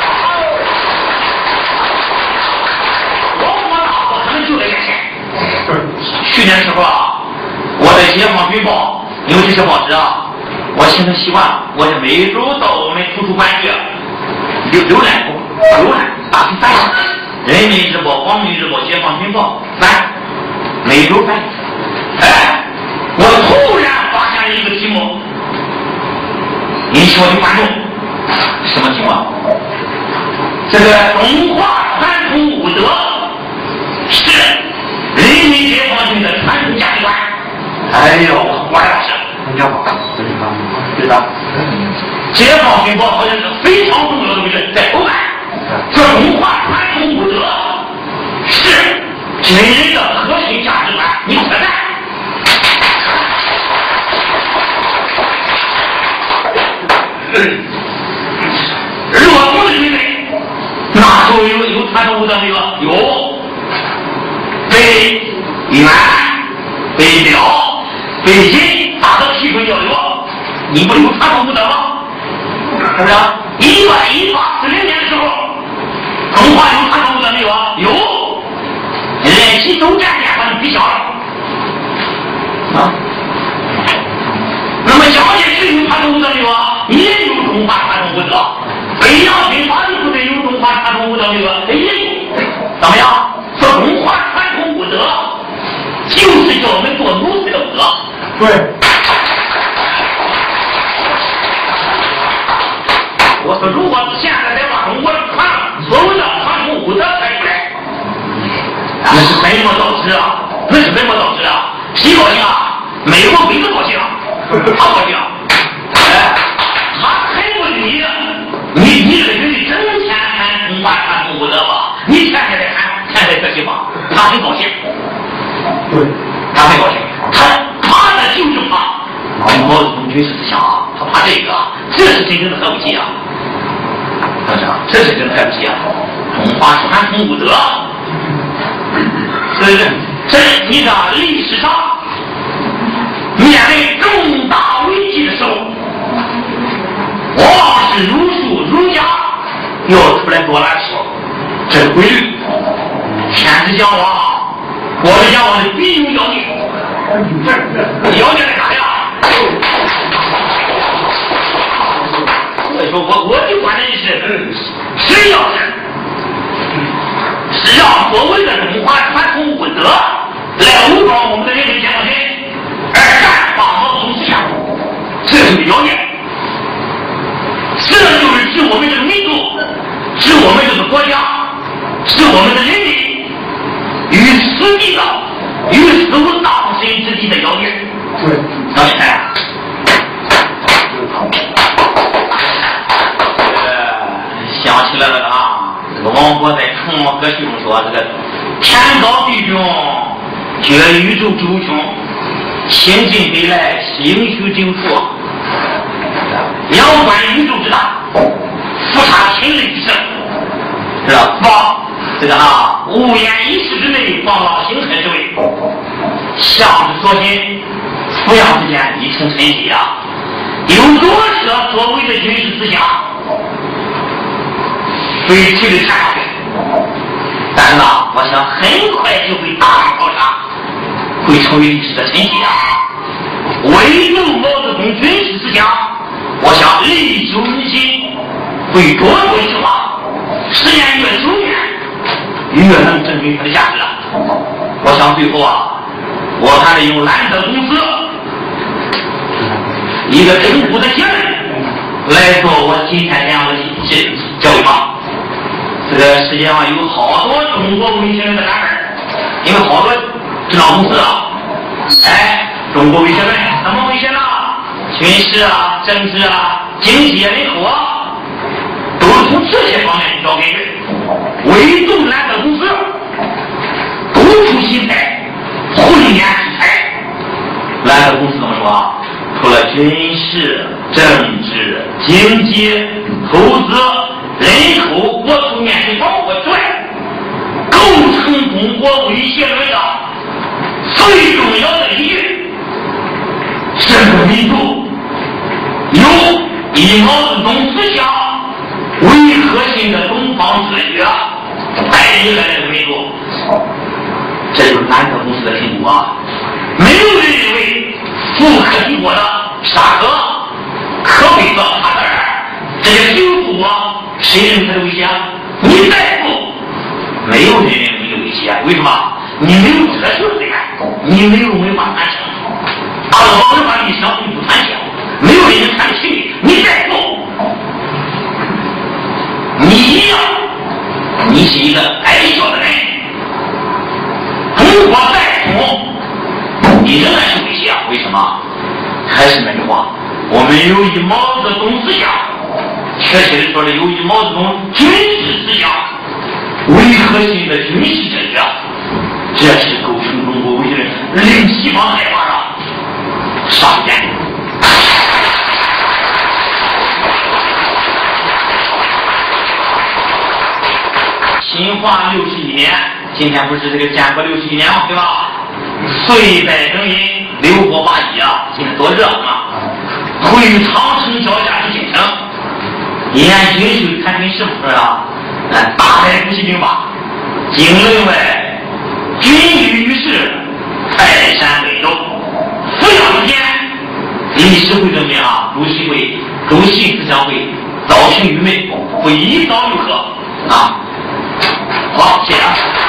我不打，我可能就在眼前。去年时候啊，我在解放军报，因为这些报纸啊。我形成习惯了，我是每周到我们图书馆去浏浏览浏览打去翻译人民日报、光明日报、解放军报翻，每周翻。哎，我突然发现了一个题目，引起我的关注。什么题目？这个中华传统武德是人民解放军的传统价值观。哎呦，果然是。 你好，这是刚对的。 解放军报好像是非常重要的位置，在后半。这中华传统武德是军人的核心价值观，你可赞？而我同志认为，那时候有有传统武德没有？有，被远、被辽、被秦。打得屁滚尿流，你不有传统武德吗？是不是？一八一八四零年的时候，中华有传统武德没有啊？有，连齐州战舰把你逼消了。啊？那么蒋介石有传统武德没有啊？也有中华传统武德。北洋军阀部队有中华传统武德没有？也有。怎么样？说中华传统武德，就是叫我们做奴才的武德。 对。 我说，如果现在再把中国传所谓的传统武德开出来，那是本末倒置啊！那是本末倒置啊！谁高兴啊？美国鬼子高兴，他高兴。哎，他恨不得你，你你这个人整天喊中华传统武德吧？你天天他很高兴。 对， 他很高兴，他怕的就是怕毛泽东军事思想啊，他怕这个，这是真正的和气啊！大家，这是真的和气啊！中华传统武德，这是这是你的历史上面对重大危机的时候，往往是儒术儒家要出来多来说，这是规律。天子将亡，国之将亡的必有妖孽。妖孽在哪呀？所以说我我的观点是，谁要是是让所谓的中华传统武德来武装我们的人民解放军，而战方毛泽东思想，这就是妖孽。这就是指我们这个民族，指我们这个国家，指我们的人民与死地的、与死无当身之地的妖孽。 对， 老李看，呃，想起来了啊，这个王勃在《乘风歌序》中说：“这个天高地迥，觉宇宙周穷，行进北来，兴许久处。仰观宇宙之大，俯察天人之盛，是吧？放这个啊，无言一世之内，放浪形骸之位，向之所行，俯仰之间，一成神奇啊！有多少所谓的军事思想，非推的看去，但是呢，我想很快就会大量考察，会成为历史的神奇啊！唯独毛泽东军事思想，我想历久弥新，会多多深化，时间越久远，越能证明它的价值了。我想最后啊，我还得用兰德公司一个政府的结论来做我今天这样的教育吧。这个世界上有好多中国维新论的版本，因为好多指导公司啊，哎，中国维新论怎么维新呢？军事啊、政治啊、经济啊、人口啊，都是从这些方面去找根据。唯独兰德公司独出心裁，混眼出彩。兰德公司怎么说啊？除了军事、政治、经济、投资、人口、国土面积广阔之外，构成中国威胁论的最重要的理据，这个民族有以毛泽东思想为核心的东方哲学带领来这个民族，这就是兰德公司的评估啊！没有人认为富可敌国的沙特、科威特、卡塔尔这些新富国，谁认为它的威胁啊？你再富，没有人认为你的威胁啊？为什么？你没有哲学资源，你没有文化传承，阿拉伯文化历史上并不传承，没有人能看得起你。你再富，你一样，你是一个矮小的人。中国再富，你仍然是威胁啊？为什么？还是那句话，我们由于毛泽东思想，确切的说是由于毛泽东军事思想为核心的军事哲学，这是构成中国威胁令西方害怕的上限。新化六十一年，今天不是这个建国六十一年嘛，对吧？岁代更新，流火八一啊，今天多热闹啊！回长城脚下之京城，延军水看军事嘛，是吧？呃，大败不息兵法，京内外军旅于是，泰山北斗。扶摇之间，历史会证明啊，主席会、主席思想会早行愚昧，会一刀入河啊！好，谢谢啊。